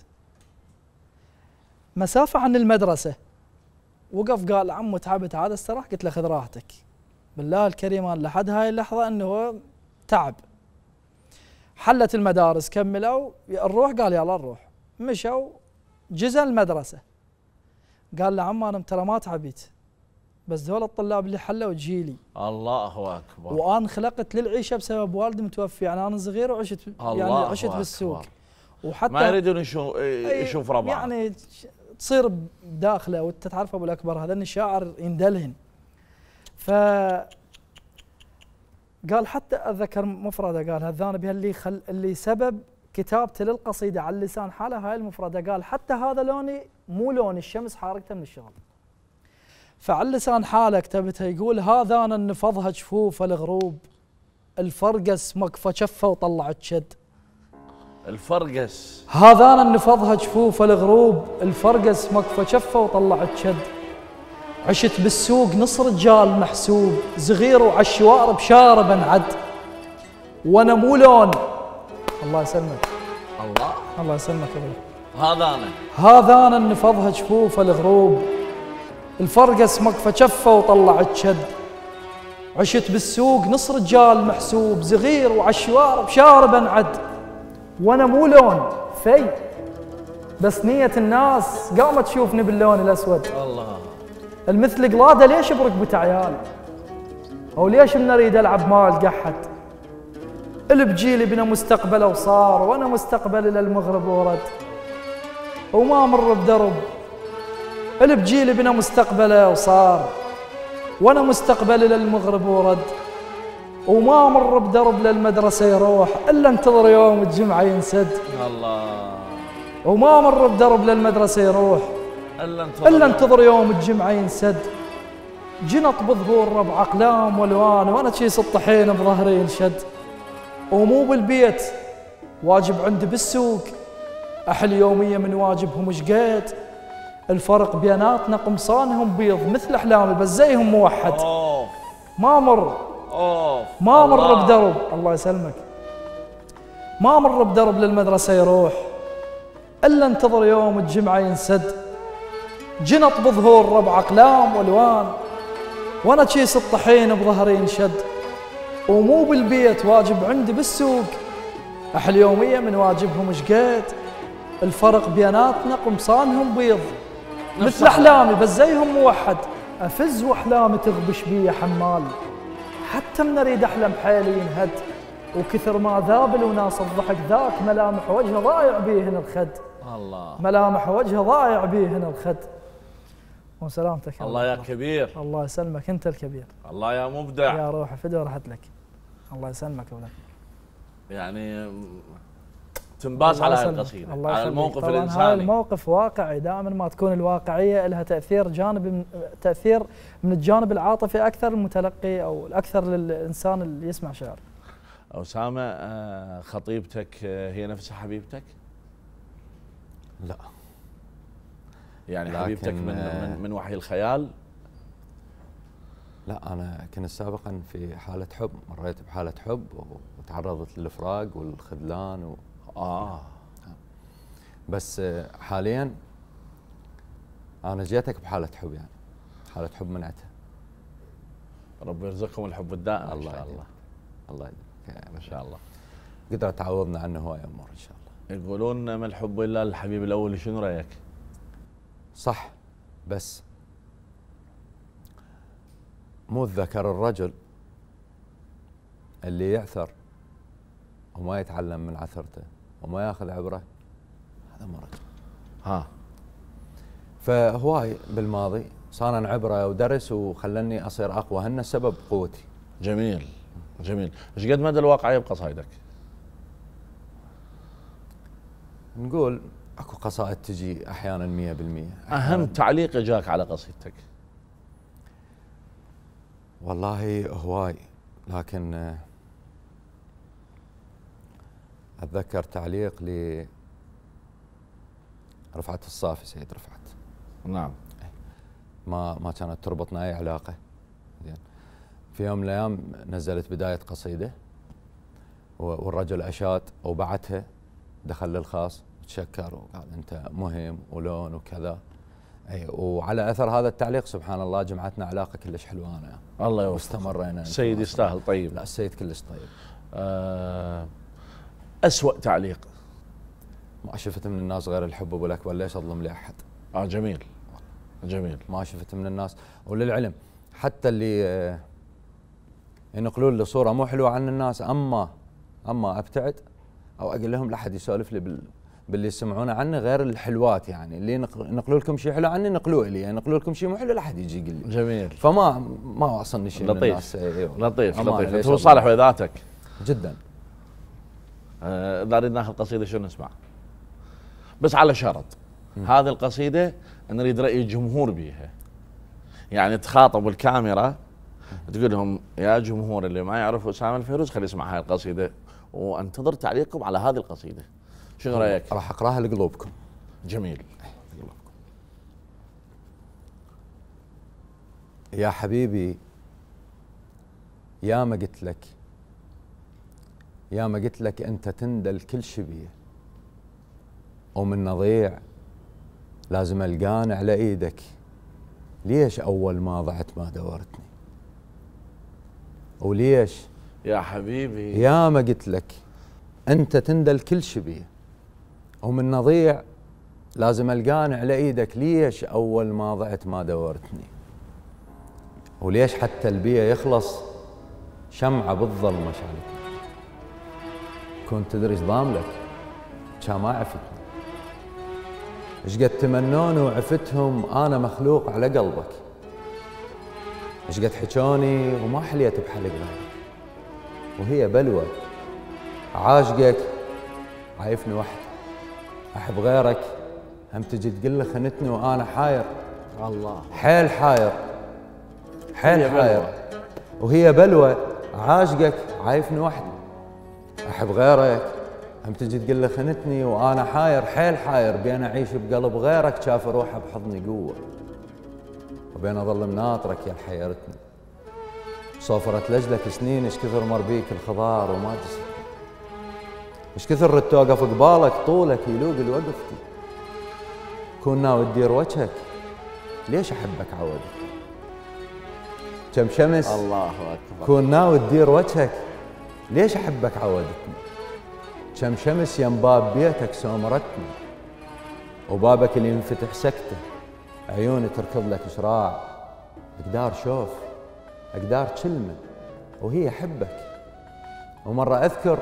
[SPEAKER 3] مسافه عن المدرسه. وقف قال عمو تعبت عاد استراح، قلت له خذ راحتك. بالله الكريم لحد هاي اللحظه انه هو تعب. حلت المدارس كملوا نروح، قال يلا نروح. مشوا جزء المدرسه. قال له عم انا ترى ما تعبت، بس ذول الطلاب اللي حلوا تجيلي.
[SPEAKER 1] الله اكبر.
[SPEAKER 3] وانا خلقت للعيشه بسبب والدي متوفي، يعني انا صغير وعشت يعني عشت بالسوق.
[SPEAKER 1] وحتى ما يريدون يشوف يشوف ربعه،
[SPEAKER 3] يعني تصير بداخله. وانت تعرف ابو الاكبر هذا الشاعر يندلهن. ف قال حتى اتذكر مفرده، قال هذان بها اللي خل اللي سبب كتابته للقصيده على لسان حاله هاي المفرده. قال حتى هذا لوني مو لون الشمس حارقته من الشغل. فعلى لسان حاله كتبتها، يقول هذانا نفضها جفوف الغروب، الفرقس مكفى شفه وطلعت شد.
[SPEAKER 1] الفرقس
[SPEAKER 3] هذانا نفضها جفوف الغروب، الفرقس مكفى شفه وطلعت شد. عشت بالسوق نص رجال محسوب، صغير وعالشوارب شارب انعد. وانا مو لون. الله يسلمك.
[SPEAKER 1] الله
[SPEAKER 3] الله يسلمك ابوي.
[SPEAKER 1] هذانا
[SPEAKER 3] هذانا نفضها جفوف الغروب، الفرقس مكفى شفه وطلعت شد. عشت بالسوق نص رجال محسوب، صغير وعالشوارب شارب انعد. وانا مو لون في، بس نية الناس قامت تشوفني باللون الاسود.
[SPEAKER 1] الله.
[SPEAKER 3] المثل قلاده ليش بركبة عيال؟ او ليش من اريد العب مال قحد؟ اللي بجيلي بنا مستقبله وصار، وانا مستقبل الى المغرب ورد. وما مر بدرب. اللي بجيلي بنا مستقبله وصار، وانا مستقبل الى المغرب ورد. وما مر بدرب للمدرسه يروح، الا انتظر يوم الجمعه ينسد.
[SPEAKER 1] الله.
[SPEAKER 3] وما مر بدرب للمدرسه يروح،
[SPEAKER 1] الا انتظر
[SPEAKER 3] الا انتظر يوم الجمعه ينسد. جنط بظهور ربع اقلام والوان، وانا شيس الطحين بظهري ينشد. ومو بالبيت واجب عندي بالسوق، احل يوميه من واجبهم شقيت. الفرق بيناتنا قمصانهم بيض مثل احلامي، بس زيهم موحد.
[SPEAKER 1] أوه.
[SPEAKER 3] ما مر
[SPEAKER 1] أوه.
[SPEAKER 3] ما مر بدرب. الله يسلمك. ما مر بدرب للمدرسه يروح، الا انتظر يوم الجمعه ينسد. جنط بظهور ربع اقلام والوان، وانا تشيس الطحين بظهري ينشد. ومو بالبيت واجب عندي بالسوق، احل يوميه من واجبهم شقيت. الفرق بيناتنا قمصانهم بيض مثل احلامي، بس زيهم موحد. افز واحلامي تغبش بي يا حمال، حتى من اريد احلم حيلي ينهد. وكثر ما ذابل وناس الضحك ذاك، ملامح وجهه ضايع بيهن الخد.
[SPEAKER 1] الله.
[SPEAKER 3] ملامح وجهه ضايع بيهن الخد. وسلامتك.
[SPEAKER 1] الله يا كبير.
[SPEAKER 3] الله يسلمك، انت الكبير.
[SPEAKER 1] الله يا مبدع.
[SPEAKER 3] يا روح فدوى راحت لك. الله يسلمك يا ولد.
[SPEAKER 1] يعني تنباس على هذه القصيده، على الموقف الانساني.
[SPEAKER 3] هذا الموقف واقعي، دائما ما تكون الواقعيه لها تاثير جانب من تاثير من الجانب العاطفي اكثر المتلقي او الاكثر للانسان اللي يسمع شعر.
[SPEAKER 1] أسامة، خطيبتك هي نفسها حبيبتك؟
[SPEAKER 2] لا.
[SPEAKER 1] يعني حبيبتك من من من وحي الخيال؟
[SPEAKER 2] لا، أنا كنت سابقا في حالة حب، مريت بحالة حب وتعرضت للإفراق والخذلان و...
[SPEAKER 1] آه
[SPEAKER 2] بس حاليا أنا جيتك بحالة حب، يعني حالة حب منعتها.
[SPEAKER 1] ربي يرزقكم الحب الدائم.
[SPEAKER 2] الله
[SPEAKER 1] إن شاء الله.
[SPEAKER 2] الله يديمك
[SPEAKER 1] إن شاء الله.
[SPEAKER 2] قدرة تعوضنا عنه هواي أمور إن شاء الله.
[SPEAKER 1] يقولون ما الحب إلا الحبيب الأول، شنو رأيك؟
[SPEAKER 2] صح، بس مو الذكر الرجل اللي يعثر وما يتعلم من عثرته وما ياخذ عبره، هذا مو رجل.
[SPEAKER 1] ها.
[SPEAKER 2] فهواي بالماضي صار عبره ودرس وخلني اصير اقوى، هن سبب قوتي.
[SPEAKER 1] جميل جميل. ايش قد مدى الواقعيه بقصايدك؟
[SPEAKER 2] نقول اكو قصائد تجي احيانا مية بالمية.
[SPEAKER 1] اهم تعليق اجاك على قصيدتك؟
[SPEAKER 2] والله هواي، لكن اتذكر تعليق رفعت الصافي سيد رفعت.
[SPEAKER 1] نعم.
[SPEAKER 2] ما ما كانت تربطنا اي علاقه. زين. في يوم من الايام نزلت بدايه قصيده والرجل اشاد وبعتها، دخل للخاص تشكر وقال انت مهم ولون وكذا. اي وعلى اثر هذا التعليق سبحان الله جمعتنا علاقه كلش حلوانه.
[SPEAKER 1] الله يوفقك.
[SPEAKER 2] واستمرينا.
[SPEAKER 1] السيد يستاهل طيب.
[SPEAKER 2] لا السيد كلش طيب.
[SPEAKER 1] آه أسوأ تعليق
[SPEAKER 2] ما شفت من الناس غير الحب ابو الاكبر، ليش اظلم لاحد؟
[SPEAKER 1] اه جميل جميل.
[SPEAKER 2] ما شفت من الناس، وللعلم حتى اللي آه ينقلون لي صوره مو حلوه عن الناس، اما اما ابتعد او اقول لهم لا احد يسولف لي بال باللي يسمعونه عني غير الحلوات، يعني اللي ينقلوا لكم شيء حلو عني نقلوه لي، يعني ينقلوا لكم شيء مو حلو لا احد يجي يقول لي.
[SPEAKER 1] جميل.
[SPEAKER 2] فما ما واصلني شيء من الناس.
[SPEAKER 1] لطيف لطيف لطيف. انت
[SPEAKER 2] هو
[SPEAKER 1] صالح وذاتك
[SPEAKER 2] جدا.
[SPEAKER 1] آه اذا نريد ناخذ قصيده شو نسمع؟ بس على شرط م. هذه القصيده نريد راي الجمهور بيها. يعني تخاطب الكاميرا تقول لهم يا جمهور اللي ما يعرف اسامه الفيروز خلي يسمع هاي القصيده وانتظر تعليقكم على هذه القصيده. شنو رايك؟
[SPEAKER 2] راح اقراها لقلوبكم.
[SPEAKER 1] جميل.
[SPEAKER 2] لقلوبكم. يا حبيبي يا ما قلت لك يا ما قلت لك انت تندل كل شي بيه، ومن نضيع لازم القان على ايدك، ليش اول ما ضعت ما دورتني؟ وليش
[SPEAKER 1] يا حبيبي
[SPEAKER 2] يا ما قلت لك انت تندل كل شي بيه، ومن نضيع لازم القان على ايدك، ليش اول ما ضعت ما دورتني؟ وليش حتى البيه يخلص شمعه بالظلمه شعلتني؟ كنت تدري ايش ضام لك كان ما عفتني، ايش قد تمنوني وعفتهم انا مخلوق على قلبك، ايش قد حجوني وما حليت بحلق غيرك، وهي بلوى عاشقك عايفني وحدي، احب غيرك هم تجي تقول لي خنتني وانا حاير.
[SPEAKER 1] الله
[SPEAKER 2] حيل حاير حيل حاير، وهي بلوى عاشقك عايفني وحدي، احب غيرك هم تجي تقول لي خنتني وانا حاير، حيل حاير بين اعيش بقلب غيرك شاف روحه بحضني قوه، وبين اظل مناطرك يا حيرتني، صوفرت لجلك سنين ايش كثر مر بيك الخضار وما جسد، ايش كثر ردت توقف قبالك طولك يلوق الوقفتي، كون ناوي تدير وجهك ليش احبك عودك، كم شمس
[SPEAKER 1] الله اكبر
[SPEAKER 2] كون ناوي تدير وجهك ليش احبك عودتني، كم شمس يم باب بيتك سومرتني، وبابك اللي ينفتح سكته عيوني تركض لك شراع، اقدار شوف اقدار كلمه وهي حبك، ومره اذكر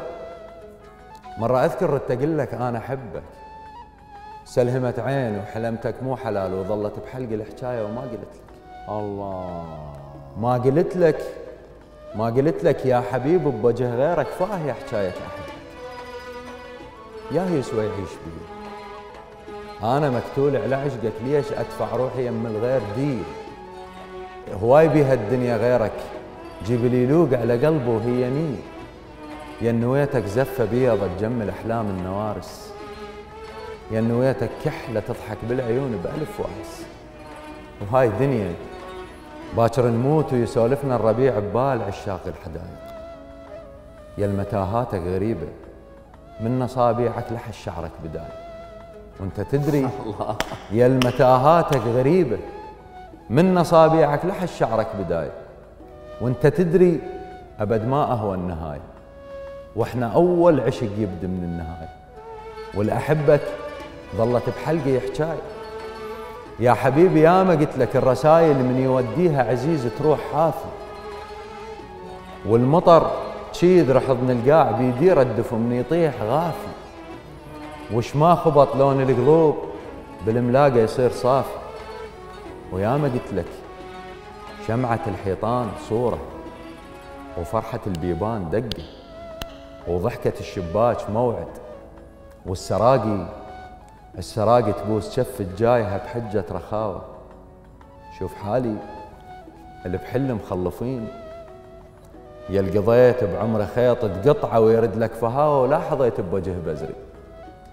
[SPEAKER 2] مره اذكر ردت اقول لك انا احبك، سلهمت عين وحلمتك مو حلال وظلت بحلق الحكايه وما قلت لك.
[SPEAKER 1] الله
[SPEAKER 2] ما قلت لك ما قلت لك يا حبيب بوجه غيرك فاهي حكايه احبك، يا يسوى يعيش بي انا مكتول على عشقك، ليش ادفع روحي يم الغير دير، هواي بيها الدنيا غيرك جيب لي لوق على قلبه وهي مين، يا نويتك زفه بيضة تجمل احلام النوارس، يا نويتك كحله تضحك بالعيون بالف واس، وهاي دنيا باكر نموت ويسولفنا الربيع ببال عشاق الحدايق، يا المتاهاتك غريبه من اصابيعك لحش شعرك بداي، وانت تدري يا المتاهاتك غريبه من اصابيعك لحش شعرك بداي، وانت تدري ابد ما اهوى النهايه، واحنا اول عشق يبدي من النهايه، والاحبك ظلت بحلقي حكايه، يا حبيبي يا ما قلت لك الرسايل من يوديها عزيز تروح حافي، والمطر تشيد رحضن القاع بيدير الدف من يطيح غافي، وش ما خبط لون القلوب بالملاقه يصير صافي، ويا ما قلت لك شمعة الحيطان صورة، وفرحة البيبان دقة، وضحكة الشباك موعد، والسراقي السراقي تبوس شف الجايها بحجة رخاوة، شوف حالي اللي بحل مخلفين، يا القضيت بعمره خيط تقطعه ويرد لك فهاوة ولا حظيت بوجه بزري،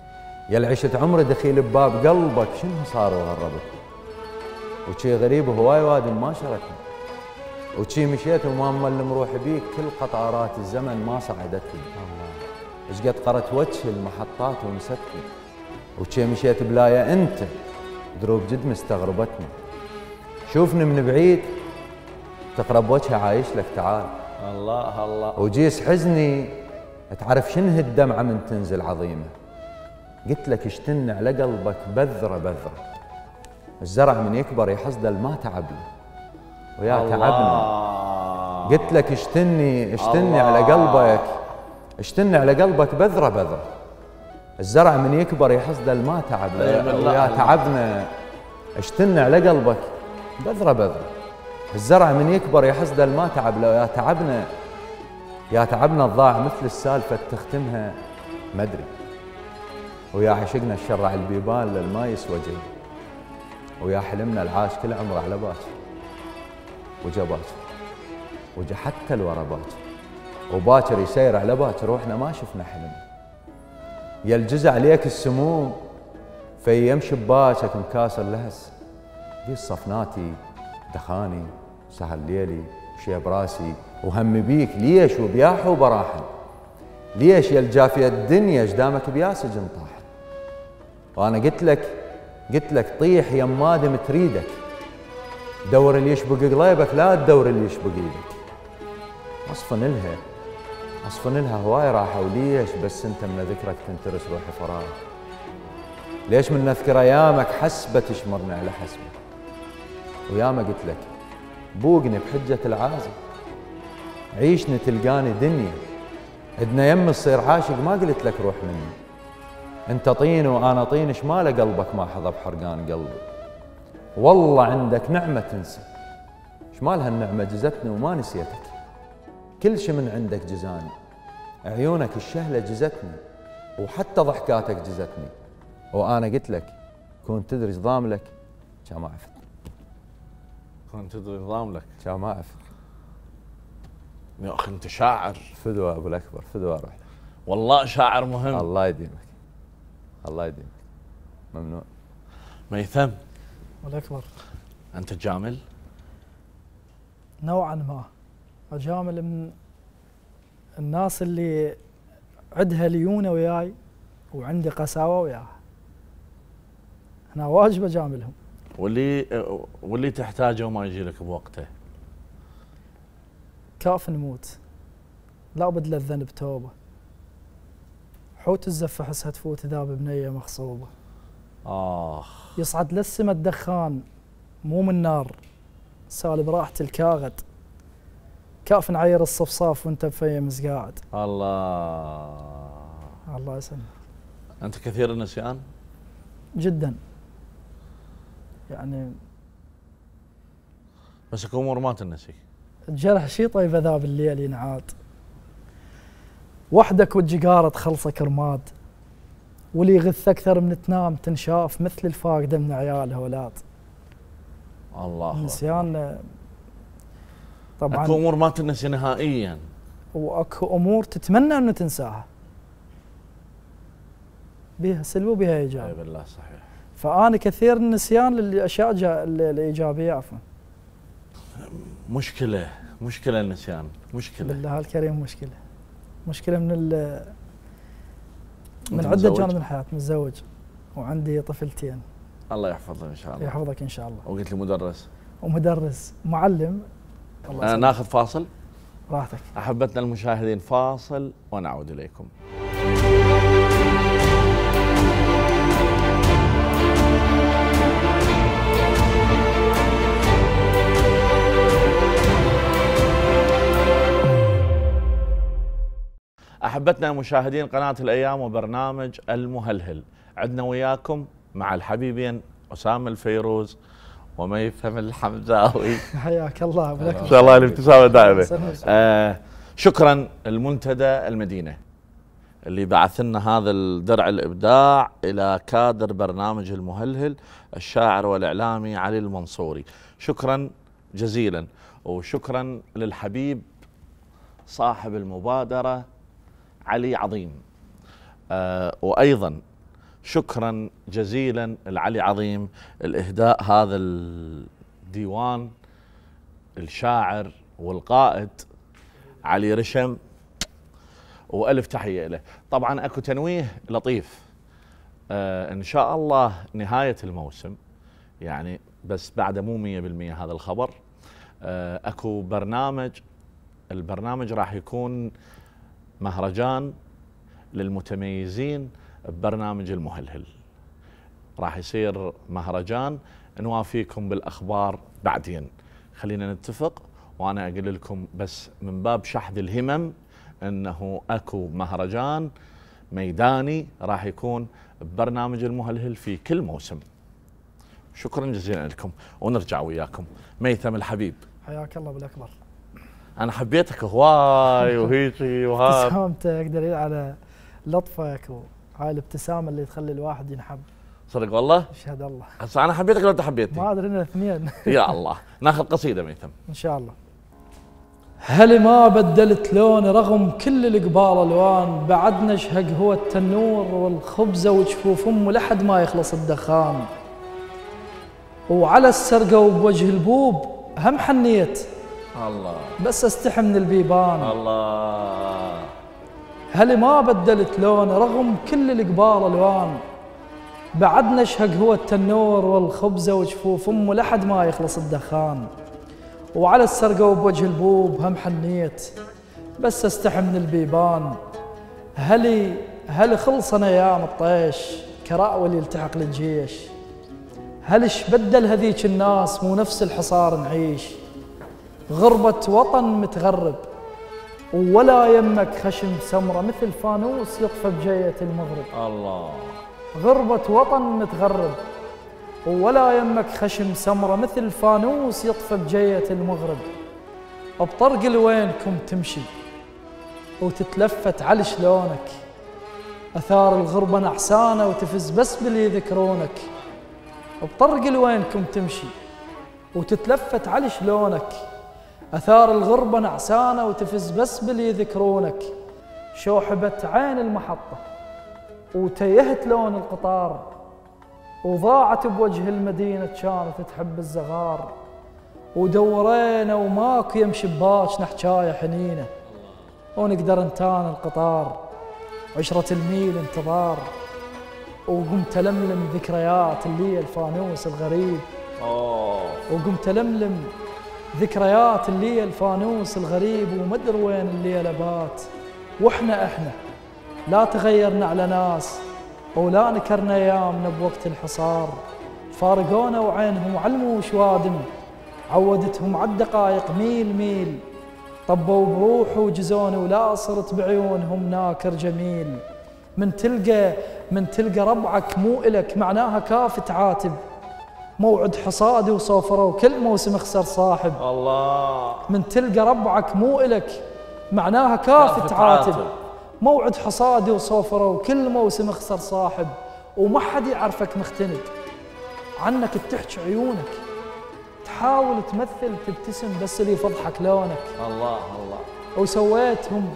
[SPEAKER 2] يا العشت عمري دخيل بباب قلبك شنو صار وغربتني، وشي غريب هواي وادم ما شركني، وشي مشيت وما ملم روحي بيك كل قطارات الزمن ما صعدتني. ايش قد قرت وجه المحطات ونستني، وشي مشيت بلايا انت دروب جد مستغربتني. شوفني من بعيد تقرب وجهي عايش لك تعال.
[SPEAKER 1] الله الله.
[SPEAKER 2] وجيس حزني تعرف شنه الدمعة من تنزل عظيمة. قلت لك اشتن على قلبك بذرة بذرة، الزرع من يكبر يحصد ما تعب له ويا تعبنا. قلت لك اشتني اشتني الله. على قلبك اشتني على قلبك بذرة بذرة، الزرع من يكبر يحصد ما تعب له ويا تعبنا. اشتني على قلبك بذرة بذرة، الزرع من يكبر يحصد ما تعب له ويا تعبنا. يا تعبنا الضاع مثل السالفة تختمها مدري، ويا عشقنا الشرع البيبان للما يسوى جي، ويا حلمنا العاش كل عمره على باكر، وجا باكر وجا حتى الورا باكر، وباكر يسير على باكر واحنا ما شفنا حلم. يا الجزع عليك السموم في يمشي بباكك مكاسر لهس، دي صفناتي دخاني سهل ليلي وشي براسي وهم بيك ليش وبياح وبراحل. ليش يا الجافية الدنيا جدامك بيا سجن طاحن، وانا قلت لك قلت لك طيح يما دم تريدك، دور اللي يشبق قليبك لا تدور اللي يشبق ايدك. اصفن لها اصفن لها هواي راحه، وليش بس انت من ذكرك تنترس روحي فراغ؟ ليش من نذكر ايامك حسبه تشمرني على حسبه؟ وياما قلت لك بوقني بحجه العازي، عيشني تلقاني دنيا، عدنا يم تصير عاشق ما قلت لك روح مني. انت طين وانا طين شماله قلبك ما حظى بحرقان قلبي. والله عندك نعمه تنسى، شمال هالنعمه جزتني وما نسيتك، كل شي من عندك جزاني، عيونك الشهله جزتني وحتى ضحكاتك جزتني. وانا قلت لك كنت تدري ضام لك كان ما عفت،
[SPEAKER 1] كنت تدري ضام لك
[SPEAKER 2] كان ما عفت.
[SPEAKER 1] يا اخي انت شاعر.
[SPEAKER 2] فدوى ابو الاكبر فدوى روح.
[SPEAKER 1] والله شاعر مهم.
[SPEAKER 2] الله يديمك الله يديمك. ممنوع.
[SPEAKER 1] ميثم
[SPEAKER 3] الأكبر
[SPEAKER 1] انت جامل؟
[SPEAKER 3] نوعا ما اجامل من الناس اللي عندها ليونه وياي وعندي قساوه وياها، انا واجب اجاملهم.
[SPEAKER 1] واللي واللي تحتاجه وما يجي لك بوقته
[SPEAKER 3] كاف نموت لا بد للذنب توبه، حوت الزفه حسها تفوت ذاب بنيه مغصوبه.
[SPEAKER 1] اخ
[SPEAKER 3] يصعد للسما الدخان مو من نار، سالب راحة الكاغد، كاف نعير الصفصاف وانت بفيمز قاعد.
[SPEAKER 1] الله
[SPEAKER 3] الله يسلمك.
[SPEAKER 1] انت كثير النسيان؟
[SPEAKER 3] جدا يعني،
[SPEAKER 1] بس امور ما تنسي.
[SPEAKER 3] الجرح شي طيب ذاب الليل ينعاد، وحدك والجقارة تخلصك رماد، واللي يغث اكثر من تنام تنشاف مثل الفاقده من عيالها ولاد.
[SPEAKER 1] الله
[SPEAKER 3] النسيان طبعا
[SPEAKER 1] اكو امور ما تنسي نهائيا،
[SPEAKER 3] واكو امور تتمنى انه تنساها، بها سلبي وبها ايجابي.
[SPEAKER 1] اي بالله صحيح.
[SPEAKER 3] فانا كثير النسيان للاشياء الايجابيه عفوا.
[SPEAKER 1] مشكله مشكله النسيان مشكله
[SPEAKER 3] بالله الكريم مشكله مشكله من ال من عده
[SPEAKER 1] متزوج؟
[SPEAKER 3] جانب من الحياه. متزوج وعندي طفلتين.
[SPEAKER 1] الله يحفظهم ان شاء الله.
[SPEAKER 3] يحفظك ان شاء الله.
[SPEAKER 1] وقلت لي مدرس
[SPEAKER 3] ومدرس معلم.
[SPEAKER 1] آه ناخذ فاصل.
[SPEAKER 3] راحتك.
[SPEAKER 1] احبتنا المشاهدين فاصل ونعود اليكم. احبتنا المشاهدين قناه الايام وبرنامج المهلهل، عدنا وياكم مع الحبيبين اسامه الفيروز وميثم الحمزاوي.
[SPEAKER 3] حياك الله ابو
[SPEAKER 1] ان شاء الله الابتسامه دائمه. آه شكرا المنتدى المدينه اللي بعث لنا هذا الدرع الابداع الى كادر برنامج المهلهل الشاعر والاعلامي علي المنصوري، شكرا جزيلا. وشكرا للحبيب صاحب المبادره علي عظيم. آه وايضا شكرا جزيلا العلي عظيم الإهداء هذا الديوان الشاعر والقائد علي رشم، وألف تحية له. طبعا أكو تنويه لطيف، آه إن شاء الله نهاية الموسم يعني، بس بعد مو مية بالمية هذا الخبر، آه أكو برنامج، البرنامج راح يكون مهرجان للمتميزين ببرنامج المهلهل، راح يصير مهرجان، نوافيكم بالأخبار بعدين. خلينا نتفق، وأنا أقول لكم بس من باب شحذ الهمم أنه أكو مهرجان ميداني راح يكون ببرنامج المهلهل في كل موسم. شكرا جزيلا لكم، ونرجع وياكم. ميثم الحبيب،
[SPEAKER 3] حياك الله بالأكبر.
[SPEAKER 1] أنا حبيتك هواي وهيجي وهذا.
[SPEAKER 3] ابتسامتك دليل على لطفك وهاي الابتسامة اللي تخلي الواحد ينحب.
[SPEAKER 1] صدق والله؟
[SPEAKER 3] اشهد الله.
[SPEAKER 1] هسه أنا حبيتك لو أنت حبيتني.
[SPEAKER 3] ما أدري إننا اثنين.
[SPEAKER 1] يا الله، ناخذ قصيدة ميثم.
[SPEAKER 3] إن شاء الله. هل ما بدلت لون رغم كل القبال الوان، بعدنا شهق هو التنور والخبزة وجفوف أمه لحد ما يخلص الدخان، وعلى السرقة وبوجه البوب هم حنيت
[SPEAKER 1] الله،
[SPEAKER 3] بس استحي من البيبان.
[SPEAKER 1] الله.
[SPEAKER 3] هل ما بدلت لون رغم كل القبال الوان، بعدنا شهق هو التنور والخبزة وجفوف أمه لحد ما يخلص الدخان، وعلى السرقة وبوجه البوب هم حنيت بس استحي من البيبان. هلي هل خلصنا ايام الطيش كراول يلتحق للجيش، هل ايش بدل هذيك الناس مو نفس الحصار نعيش، غربة وطن متغرب ولا يمك خشم سمرة مثل فانوس يطفى بجية المغرب.
[SPEAKER 1] الله.
[SPEAKER 3] غربة وطن متغرب ولا يمك خشم سمرة مثل فانوس يطفى بجية المغرب، بطرق لوينكم تمشي وتتلفت على شلونك، أثار الغربة نعسانة وتفز بس باللي يذكرونك، بطرق لوينكم تمشي وتتلفت على شلونك، أثار الغربة نعسانة وتفز بس باللي يذكرونك، شوحبت عين المحطة وتيهت لون القطار، وضاعت بوجه المدينة كانت تحب الزغار، ودورينا وماكو يمشي بباش نحكاية حنينة، ونقدر نتان القطار عشرة الميل انتظار، وقمت ألملم ذكريات اللي الفانوس الغريب.
[SPEAKER 1] أوه.
[SPEAKER 3] وقمت ألملم ذكريات اللي الفانوس الغريب، ومدر وين الليلة بات وإحنا إحنا لا تغيرنا على ناس ولا نكرنا ايامنا بوقت الحصار، فارقونا وعينهم علموا وشوادم عودتهم عالدقايق ميل ميل، طبوا بروح وجزوني ولا صرت بعيونهم ناكر جميل، من تلقى من تلقى ربعك مو إلك معناها كاف تعاتب، موعد حصادي وصوفره وكل موسم خسر صاحب.
[SPEAKER 1] الله.
[SPEAKER 3] من تلقى ربعك مو إلك معناها كاف تعاتب، موعد حصادي وصوفره وكل موسم اخسر صاحب، وما حد يعرفك مختنق عنك بتحكي عيونك، تحاول تمثل تبتسم بس اللي يفضحك لونك.
[SPEAKER 1] الله الله.
[SPEAKER 3] وسويتهم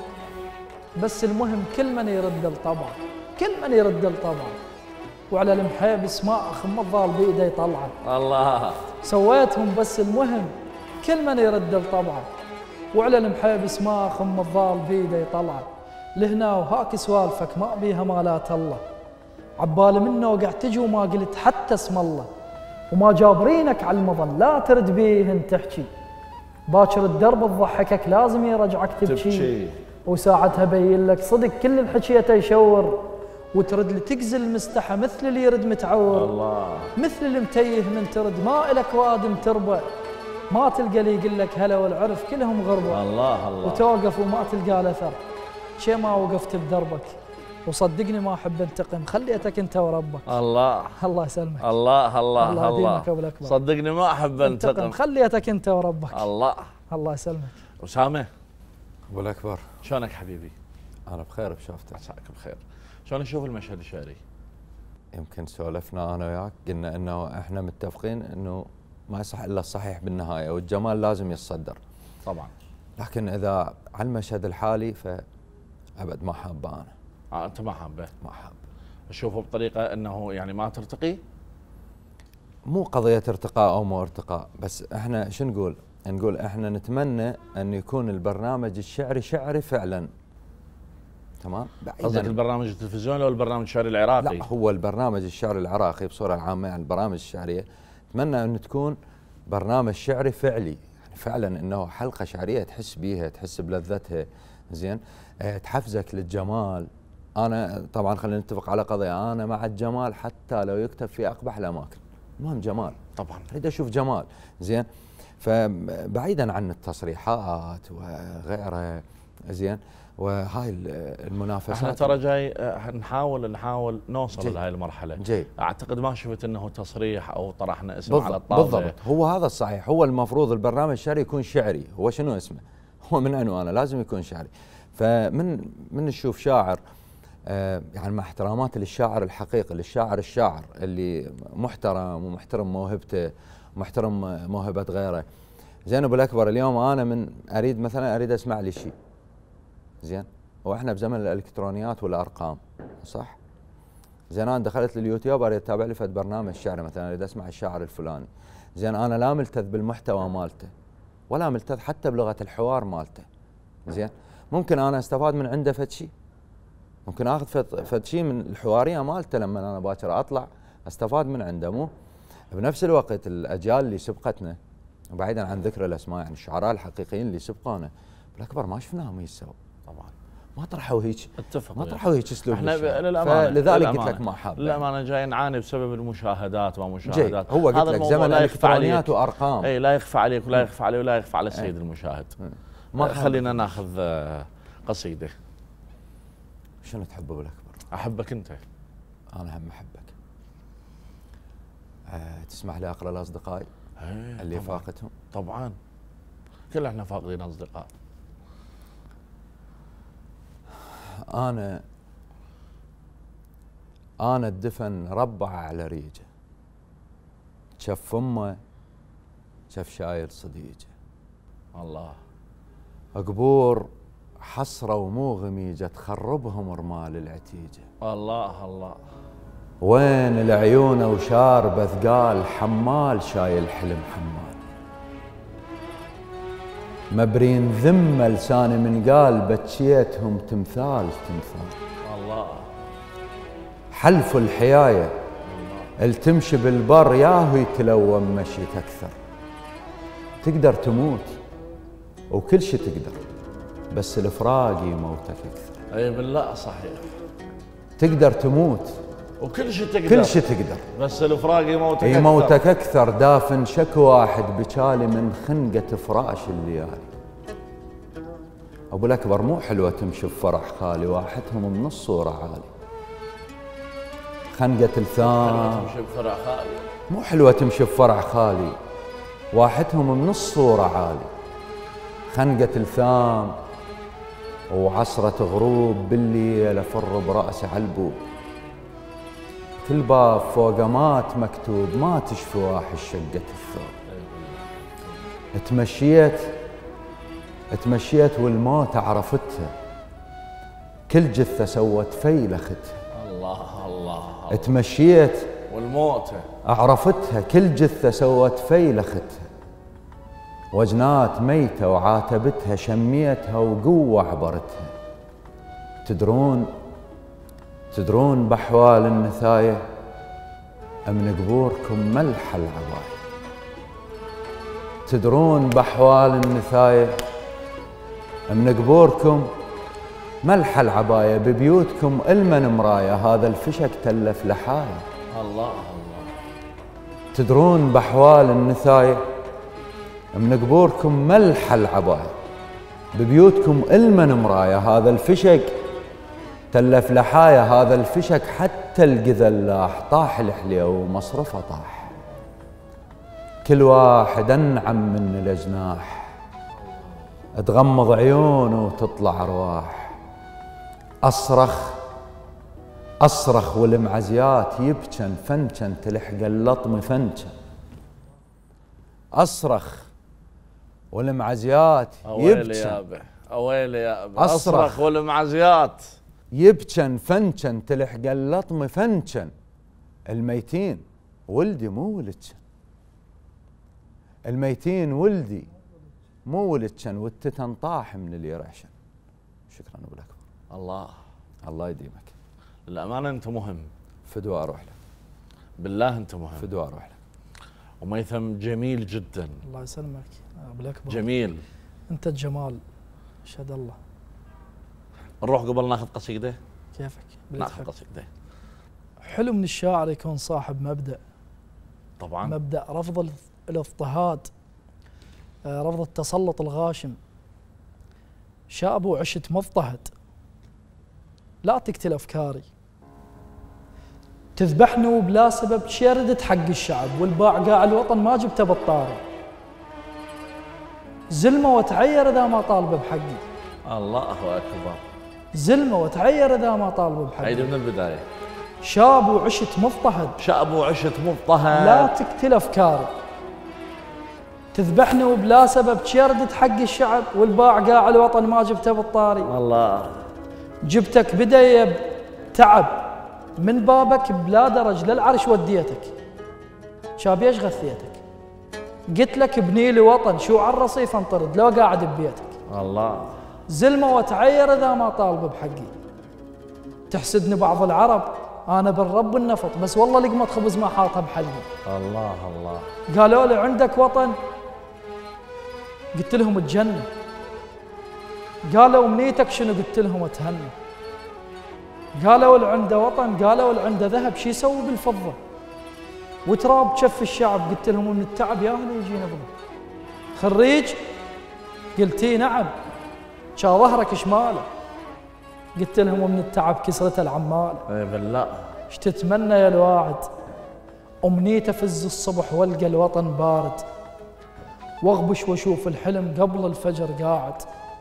[SPEAKER 3] بس المهم كل من يرد الطبع، كل من يرد الطبع، وعلى المحيب اسماء خم الضال بيده يطلعه.
[SPEAKER 1] الله.
[SPEAKER 3] سويتهم بس المهم كل من يرد الطبع، وعلى المحيب اسماء خم الضال بيده يطلعه، لهنا وهاك سوالفك ما بيها مالات الله، عبالي منه وقعد تجي وما قلت حتى اسم الله، وما جابرينك على المظن لا ترد بيهن تحكي، باكر الدرب تضحكك لازم يرجعك تبكي, تبكي. وساعتها بين لك صدق كل الحكيته يشور، وترد لي تقزل مستحى مثل اللي يرد متعور.
[SPEAKER 1] الله.
[SPEAKER 3] مثل اللي متيه من ترد ما إلك وادم تربى، ما تلقى لي يقول لك هلا والعرف كلهم غربة.
[SPEAKER 1] الله الله.
[SPEAKER 3] وتوقف وما تلقى الاثر، شي ما وقفت بدربك، وصدقني ما احب انتقم خليتك انت وربك.
[SPEAKER 1] الله.
[SPEAKER 3] الله يسلمك.
[SPEAKER 1] الله الله
[SPEAKER 3] الله,
[SPEAKER 1] الله.
[SPEAKER 3] الله.
[SPEAKER 1] صدقني ما احب انتقم
[SPEAKER 3] خليتك انت وربك.
[SPEAKER 1] الله.
[SPEAKER 3] الله يسلمك.
[SPEAKER 1] أسامة
[SPEAKER 2] ابو الاكبر،
[SPEAKER 1] شلونك حبيبي؟
[SPEAKER 2] انا بخير بشوفتك.
[SPEAKER 1] عساك بخير. شلون نشوف المشهد الشعري؟
[SPEAKER 2] يمكن سولفنا انا وياك قلنا انه احنا متفقين انه ما يصح الا الصحيح بالنهايه، والجمال لازم يتصدر
[SPEAKER 1] طبعا،
[SPEAKER 2] لكن اذا على المشهد الحالي فابد ما حابه انا.
[SPEAKER 1] آه انت ما حابه؟
[SPEAKER 2] ما حاب.
[SPEAKER 1] اشوفه بطريقه انه يعني ما ترتقي؟
[SPEAKER 2] مو قضيه ارتقاء او مو ارتقاء، بس احنا شو نقول؟ نقول احنا نتمنى ان يكون البرنامج الشعري شعري فعلا. تمام؟
[SPEAKER 1] قصدك البرنامج التلفزيوني او البرنامج الشعري العراقي؟
[SPEAKER 2] لا، هو البرنامج الشعري العراقي بصوره عامه، يعني البرامج الشعريه اتمنى ان تكون برنامج شعري فعلي، يعني فعلا انه حلقه شعريه تحس بيها، تحس بلذتها، زين، أه تحفزك للجمال. انا طبعا خلينا نتفق على قضيه، انا مع الجمال حتى لو يكتب في اقبح الاماكن، المهم جمال،
[SPEAKER 1] طبعا
[SPEAKER 2] اريد اشوف جمال، زين. فبعيدا عن التصريحات وغيرها، زين، وهاي المنافسات
[SPEAKER 1] احنا ترى جاي نحاول نحاول نوصل لهي المرحله.
[SPEAKER 2] جي.
[SPEAKER 1] اعتقد ما شفت انه تصريح او طرحنا اسم
[SPEAKER 2] بالضبط.
[SPEAKER 1] على الطاوله.
[SPEAKER 2] بالضبط، هو هذا الصحيح. هو المفروض البرنامج الشعري يكون شعري. هو شنو اسمه؟ هو من عنوانه لازم يكون شعري. فمن من نشوف شاعر، آه يعني مع احتراماتي للشاعر الحقيقي، للشاعر الشاعر اللي محترم ومحترم موهبته ومحترم موهبه غيره، زين ابو الاكبر، اليوم انا من اريد مثلا اريد اسمع لي شيء، زين، واحنا بزمن الالكترونيات والارقام، صح؟ زين، انا دخلت لليوتيوب اريد اتابع لي فد برنامج شعري مثلا، اريد اسمع الشاعر الفلاني، زين، انا لا ملتذ بالمحتوى مالته ولا ملتذ حتى بلغه الحوار مالته، زين، ممكن انا استفاد من عنده فد شيء، ممكن اخذ فد, فد شيء من الحواريه مالته لما انا باكر اطلع استفاد من عنده. مو بنفس الوقت الاجيال اللي سبقتنا، بعيدا عن ذكر الاسماء، يعني الشعراء الحقيقيين اللي سبقونا بالاكبر ما شفناهم يسووا،
[SPEAKER 1] طبعا
[SPEAKER 2] ما طرحوا هيك،
[SPEAKER 1] اتفق،
[SPEAKER 2] ما طرحوا هيك اسلوب
[SPEAKER 1] احنا
[SPEAKER 2] للشعر.
[SPEAKER 1] للامانه
[SPEAKER 2] لذلك قلت لك ما حاب،
[SPEAKER 1] للامانه جاي نعاني بسبب المشاهدات ومشاهدات.
[SPEAKER 2] هو قلت لك زمن الالكترونيات وارقام،
[SPEAKER 1] اي لا يخفى عليك ولا يخفى علي ولا يخفى على السيد
[SPEAKER 2] ايه.
[SPEAKER 1] المشاهد.
[SPEAKER 2] ما
[SPEAKER 1] خلينا ناخذ قصيده.
[SPEAKER 2] شنو تحب ابو الاكبر؟
[SPEAKER 1] احبك انت.
[SPEAKER 2] انا هم احبك. أه تسمح لي اقرا لاصدقائي اللي
[SPEAKER 1] طبعاً.
[SPEAKER 2] فاقدهم؟
[SPEAKER 1] طبعا كل احنا فاقدين اصدقاء.
[SPEAKER 2] انا انا الدفن ربع على ريجه، شف امه شف شايل صديجه،
[SPEAKER 1] الله،
[SPEAKER 2] قبور حسره ومو غميجه تخربهم رمال العتيجه،
[SPEAKER 1] الله الله،
[SPEAKER 2] وين العيون وشاربه ثقال حمال شايل حلم حمال، مبرين ذمه لساني من قال بكيتهم تمثال تمثال،
[SPEAKER 1] الله،
[SPEAKER 2] حلفوا الحيايه التمشي بالبر ياهو يتلوم مشيت اكثر، تقدر تموت وكل شي تقدر بس الفراق يموتك اكثر.
[SPEAKER 1] اي بالله صحيح،
[SPEAKER 2] تقدر تموت
[SPEAKER 1] وكل شيء تقدر
[SPEAKER 2] كل شي تقدر
[SPEAKER 1] بس الفراق يموتك اكثر.
[SPEAKER 2] يموتك اكثر. دافن شك واحد بكالي من خنقه فراش الليالي. ابو الاكبر مو حلوه تمشي بفرح خالي، واحدهم من الصوره عالي. خنقه الثام
[SPEAKER 1] تمشي بفرح خالي،
[SPEAKER 2] مو حلوه تمشي بفرح خالي، واحدهم من الصوره عالي. خنقه الثام وعصره غروب بالليل افر براسي على البوب، كل باب فوق مات مكتوب ما تشفي واحد شقه الثوب. تمشيت تمشيت والموت عرفتها، كل جثه سوت فيلختها.
[SPEAKER 1] الله الله،
[SPEAKER 2] تمشيت
[SPEAKER 1] والموت
[SPEAKER 2] عرفتها، كل جثه سوت فيلختها، وجنات ميته وعاتبتها شميتها وقوه عبرتها. تدرون تدرون باحوال النثايه من قبوركم ملح العبايه. تدرون باحوال النثايه من قبوركم ملح العبايه، ببيوتكم المن مرايه هذا الفشك تلف لحايه.
[SPEAKER 1] الله الله،
[SPEAKER 2] تدرون باحوال النثايه من قبوركم ملح العبايه، ببيوتكم المن مرايه هذا الفشك تلف لحايه. هذا الفشك حتى القذلاح طاح الحليه ومصرفه طاح، كل واحد انعم من الاجناح، تغمض عيونه وتطلع ارواح. اصرخ اصرخ والمعزيات يبكن فنشن تلحق اللطم فنشن. اصرخ والمعزيات
[SPEAKER 1] اويلي
[SPEAKER 2] يبكن.
[SPEAKER 1] يابا، اويلي يابا،
[SPEAKER 2] أصرخ.
[SPEAKER 1] اصرخ والمعزيات
[SPEAKER 2] يبجن فنشن تلحق اللطم فنشن، الميتين ولدي مو ولدشن، الميتين ولدي مو ولدشن، والتتن طاح من اللي يرعشن. شكرا ابو الاكبر.
[SPEAKER 1] الله
[SPEAKER 2] الله يديمك.
[SPEAKER 1] للامانه انت مهم.
[SPEAKER 2] فدوى اروح لك.
[SPEAKER 1] بالله انت مهم.
[SPEAKER 2] فدوى اروح لك.
[SPEAKER 1] وميثم جميل جدا.
[SPEAKER 3] الله يسلمك ابو الاكبر.
[SPEAKER 1] جميل.
[SPEAKER 3] انت الجمال. اشهد الله.
[SPEAKER 1] نروح قبل ناخذ قصيده؟
[SPEAKER 3] كيفك؟
[SPEAKER 1] ناخذ قصيده.
[SPEAKER 3] حلو من الشاعر يكون صاحب مبدأ.
[SPEAKER 1] طبعا.
[SPEAKER 3] مبدأ رفض الاضطهاد، رفض التسلط الغاشم. شاب وعشت مضطهد، لا تقتل أفكاري، تذبحني وبلا سبب شردت حق الشعب، والباع قاع الوطن ما جبته بالطاري، زلمة وتعير إذا ما طالب بحقي.
[SPEAKER 1] الله أكبر.
[SPEAKER 3] زلمة وتعير إذا ما طالب بحقي.
[SPEAKER 1] عيد من البداية.
[SPEAKER 3] شاب وعشت مضطهد،
[SPEAKER 1] شاب وعشت مضطهد،
[SPEAKER 3] لا تقتل أفكاري، تذبحني وبلا سبب شردت حق الشعب، والباع قاع الوطن ما جبته بالطاري.
[SPEAKER 1] الله.
[SPEAKER 3] جبتك بداية تعب من بابك بلا درج للعرش وديتك، شاب ايش غثيتك؟ قلت لك ابني لي وطن، شو على الرصيف انطرد لو قاعد ببيتك.
[SPEAKER 1] الله.
[SPEAKER 3] زلمة وتعير اذا ما طالب بحقي، تحسدني بعض العرب انا بالرب النفط، بس والله لقمة خبز ما حاطها بحلقي.
[SPEAKER 1] الله الله.
[SPEAKER 3] قالوا لي عندك وطن، قلت لهم الجنة. قالوا منيتك شنو؟ قلت لهم اتهنى. قالوا اللي عنده وطن، قالوا اللي عنده ذهب شو يسوي بالفضة وتراب تشف الشعب؟ قلت لهم من التعب يا اهلي يجينا بضل. خريج؟ قلتي نعم. شا ظهرك شماله؟ قلت لهم من التعب كسرته العماله.
[SPEAKER 1] اي بالله.
[SPEAKER 3] ايش تتمنى يا الواعد؟ امنيته فز الصبح والقى الوطن بارد، واغبش واشوف الحلم قبل الفجر قاعد،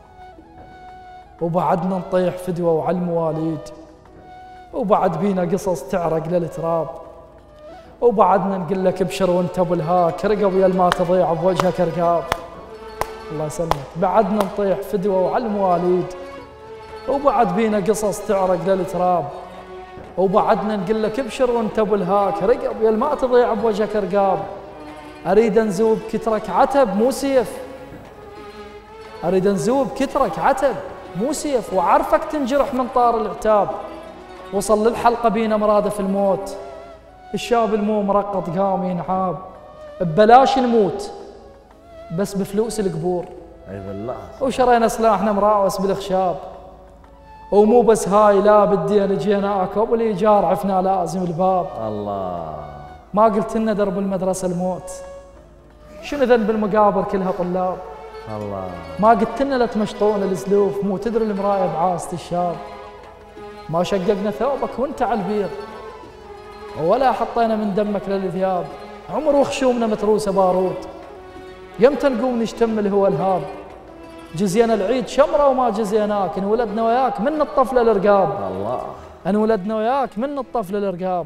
[SPEAKER 3] وبعدنا نطيح فدوى وعلى المواليد، وبعد بينا قصص تعرق للتراب، وبعدنا نقول لك ابشر وانت بالهاك، رقب يا ما تضيع بوجهك رقاب. الله يسلمك. بعدنا نطيح فدوى وعلى المواليد، وبعد بينا قصص تعرق للتراب، وبعدنا نقول لك ابشر وانت بالهاك، رقب يا ما تضيع بوجهك رقاب. اريد انزوب كترك عتب مو سيف، اريد انزوب كترك عتب مو سيف، وعرفك تنجرح من طار العتاب. وصل للحلقة بينا مرادف الموت، الشاب المو مرقط قام ينعاب، ببلاش نموت بس بفلوس القبور.
[SPEAKER 1] اي بالله.
[SPEAKER 3] وشرينا سلاحنا مراوس بالخشاب، ومو بس هاي لا بدينا جيناك، وبالايجار عفنا لازم الباب.
[SPEAKER 1] الله.
[SPEAKER 3] ما قلت لنا درب المدرسة الموت، شنو ذنب المقابر كلها طلاب.
[SPEAKER 1] الله.
[SPEAKER 3] ما قلت لنا لا تمشطون السلوف، مو تدري المرايه بعاصة الشاب. ما شققنا ثوبك وانت على البير، ولا حطينا من دمك للثياب، عمر وخشومنا متروسه بارود، يمتى نقوم نشتم اللي هو الهاب. جزينا العيد شمره وما جزيناك، انولدنا وياك من الطفل للرقاب.
[SPEAKER 1] الله.
[SPEAKER 3] انولدنا وياك من الطفل للرقاب.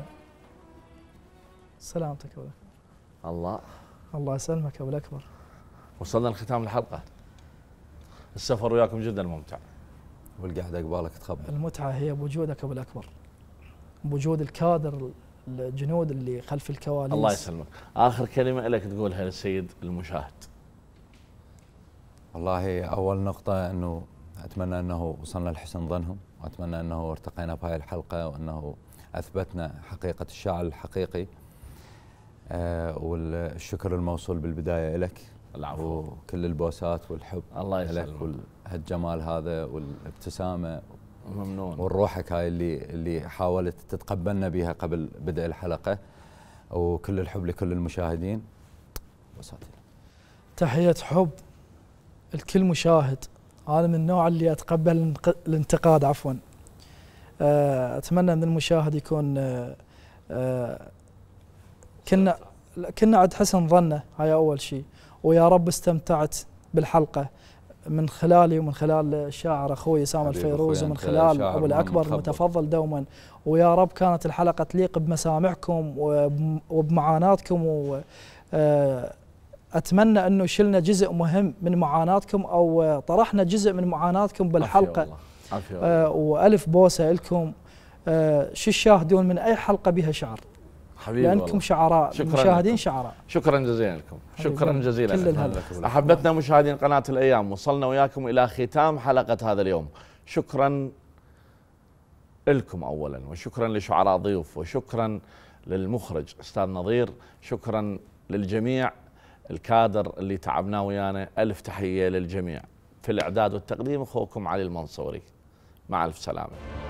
[SPEAKER 3] سلامتك يا ابو الاكبر.
[SPEAKER 1] الله.
[SPEAKER 3] الله يسلمك يا ابو الاكبر.
[SPEAKER 1] وصلنا لختام الحلقه. السفر وياكم جدا ممتع،
[SPEAKER 2] والقعده قبالك تخبل.
[SPEAKER 3] المتعه هي بوجودك ابو الاكبر، بوجود الكادر الجنود اللي خلف الكواليس.
[SPEAKER 1] الله يسلمك. اخر كلمه لك تقولها للسيد المشاهد.
[SPEAKER 2] والله اول نقطه انه اتمنى انه وصلنا لحسن ظنهم، واتمنى انه ارتقينا بهاي الحلقه، وانه اثبتنا حقيقه الشاعر الحقيقي. آه والشكر الموصول بالبدايه لك.
[SPEAKER 1] العفو.
[SPEAKER 2] وكل البوسات والحب
[SPEAKER 1] الله يسلمك،
[SPEAKER 2] والجمال هذا والابتسامه
[SPEAKER 1] ممنون،
[SPEAKER 2] والروحك هاي اللي اللي حاولت تتقبلنا بها قبل بدء الحلقه. وكل الحب لكل المشاهدين. بساطين.
[SPEAKER 3] تحيه حب الكل مشاهد. انا من النوع اللي اتقبل الانتقاد عفوا. اتمنى من المشاهد يكون كنا كنا عند حسن ظنه، هاي اول شيء. ويا رب استمتعت بالحلقه من خلالي ومن خلال الشاعر اخوي سامي الفيروز، ومن خلال ابو الاكبر المتفضل دوما. ويا رب كانت الحلقه تليق بمسامعكم وبمعاناتكم، واتمنى انه شلنا جزء مهم من معاناتكم او طرحنا جزء من معاناتكم بالحلقه. آه والف بوسه لكم. آه شو تشاهدون من اي حلقه بها شعر
[SPEAKER 1] حبيبي
[SPEAKER 3] لانكم
[SPEAKER 1] والله.
[SPEAKER 3] شعراء، المشاهدين شعراء.
[SPEAKER 1] شكرا جزيلا لكم، شكرا جزيلا
[SPEAKER 3] كل الهلا.
[SPEAKER 1] احبتنا مشاهدين قناه الايام، وصلنا وياكم الى ختام حلقه هذا اليوم. شكرا لكم اولا، وشكرا لشعراء ضيوف، وشكرا للمخرج استاذ نظير، شكرا للجميع الكادر اللي تعبنا ويانا. الف تحيه للجميع. في الاعداد والتقديم اخوكم علي المنصوري. مع الف سلامه.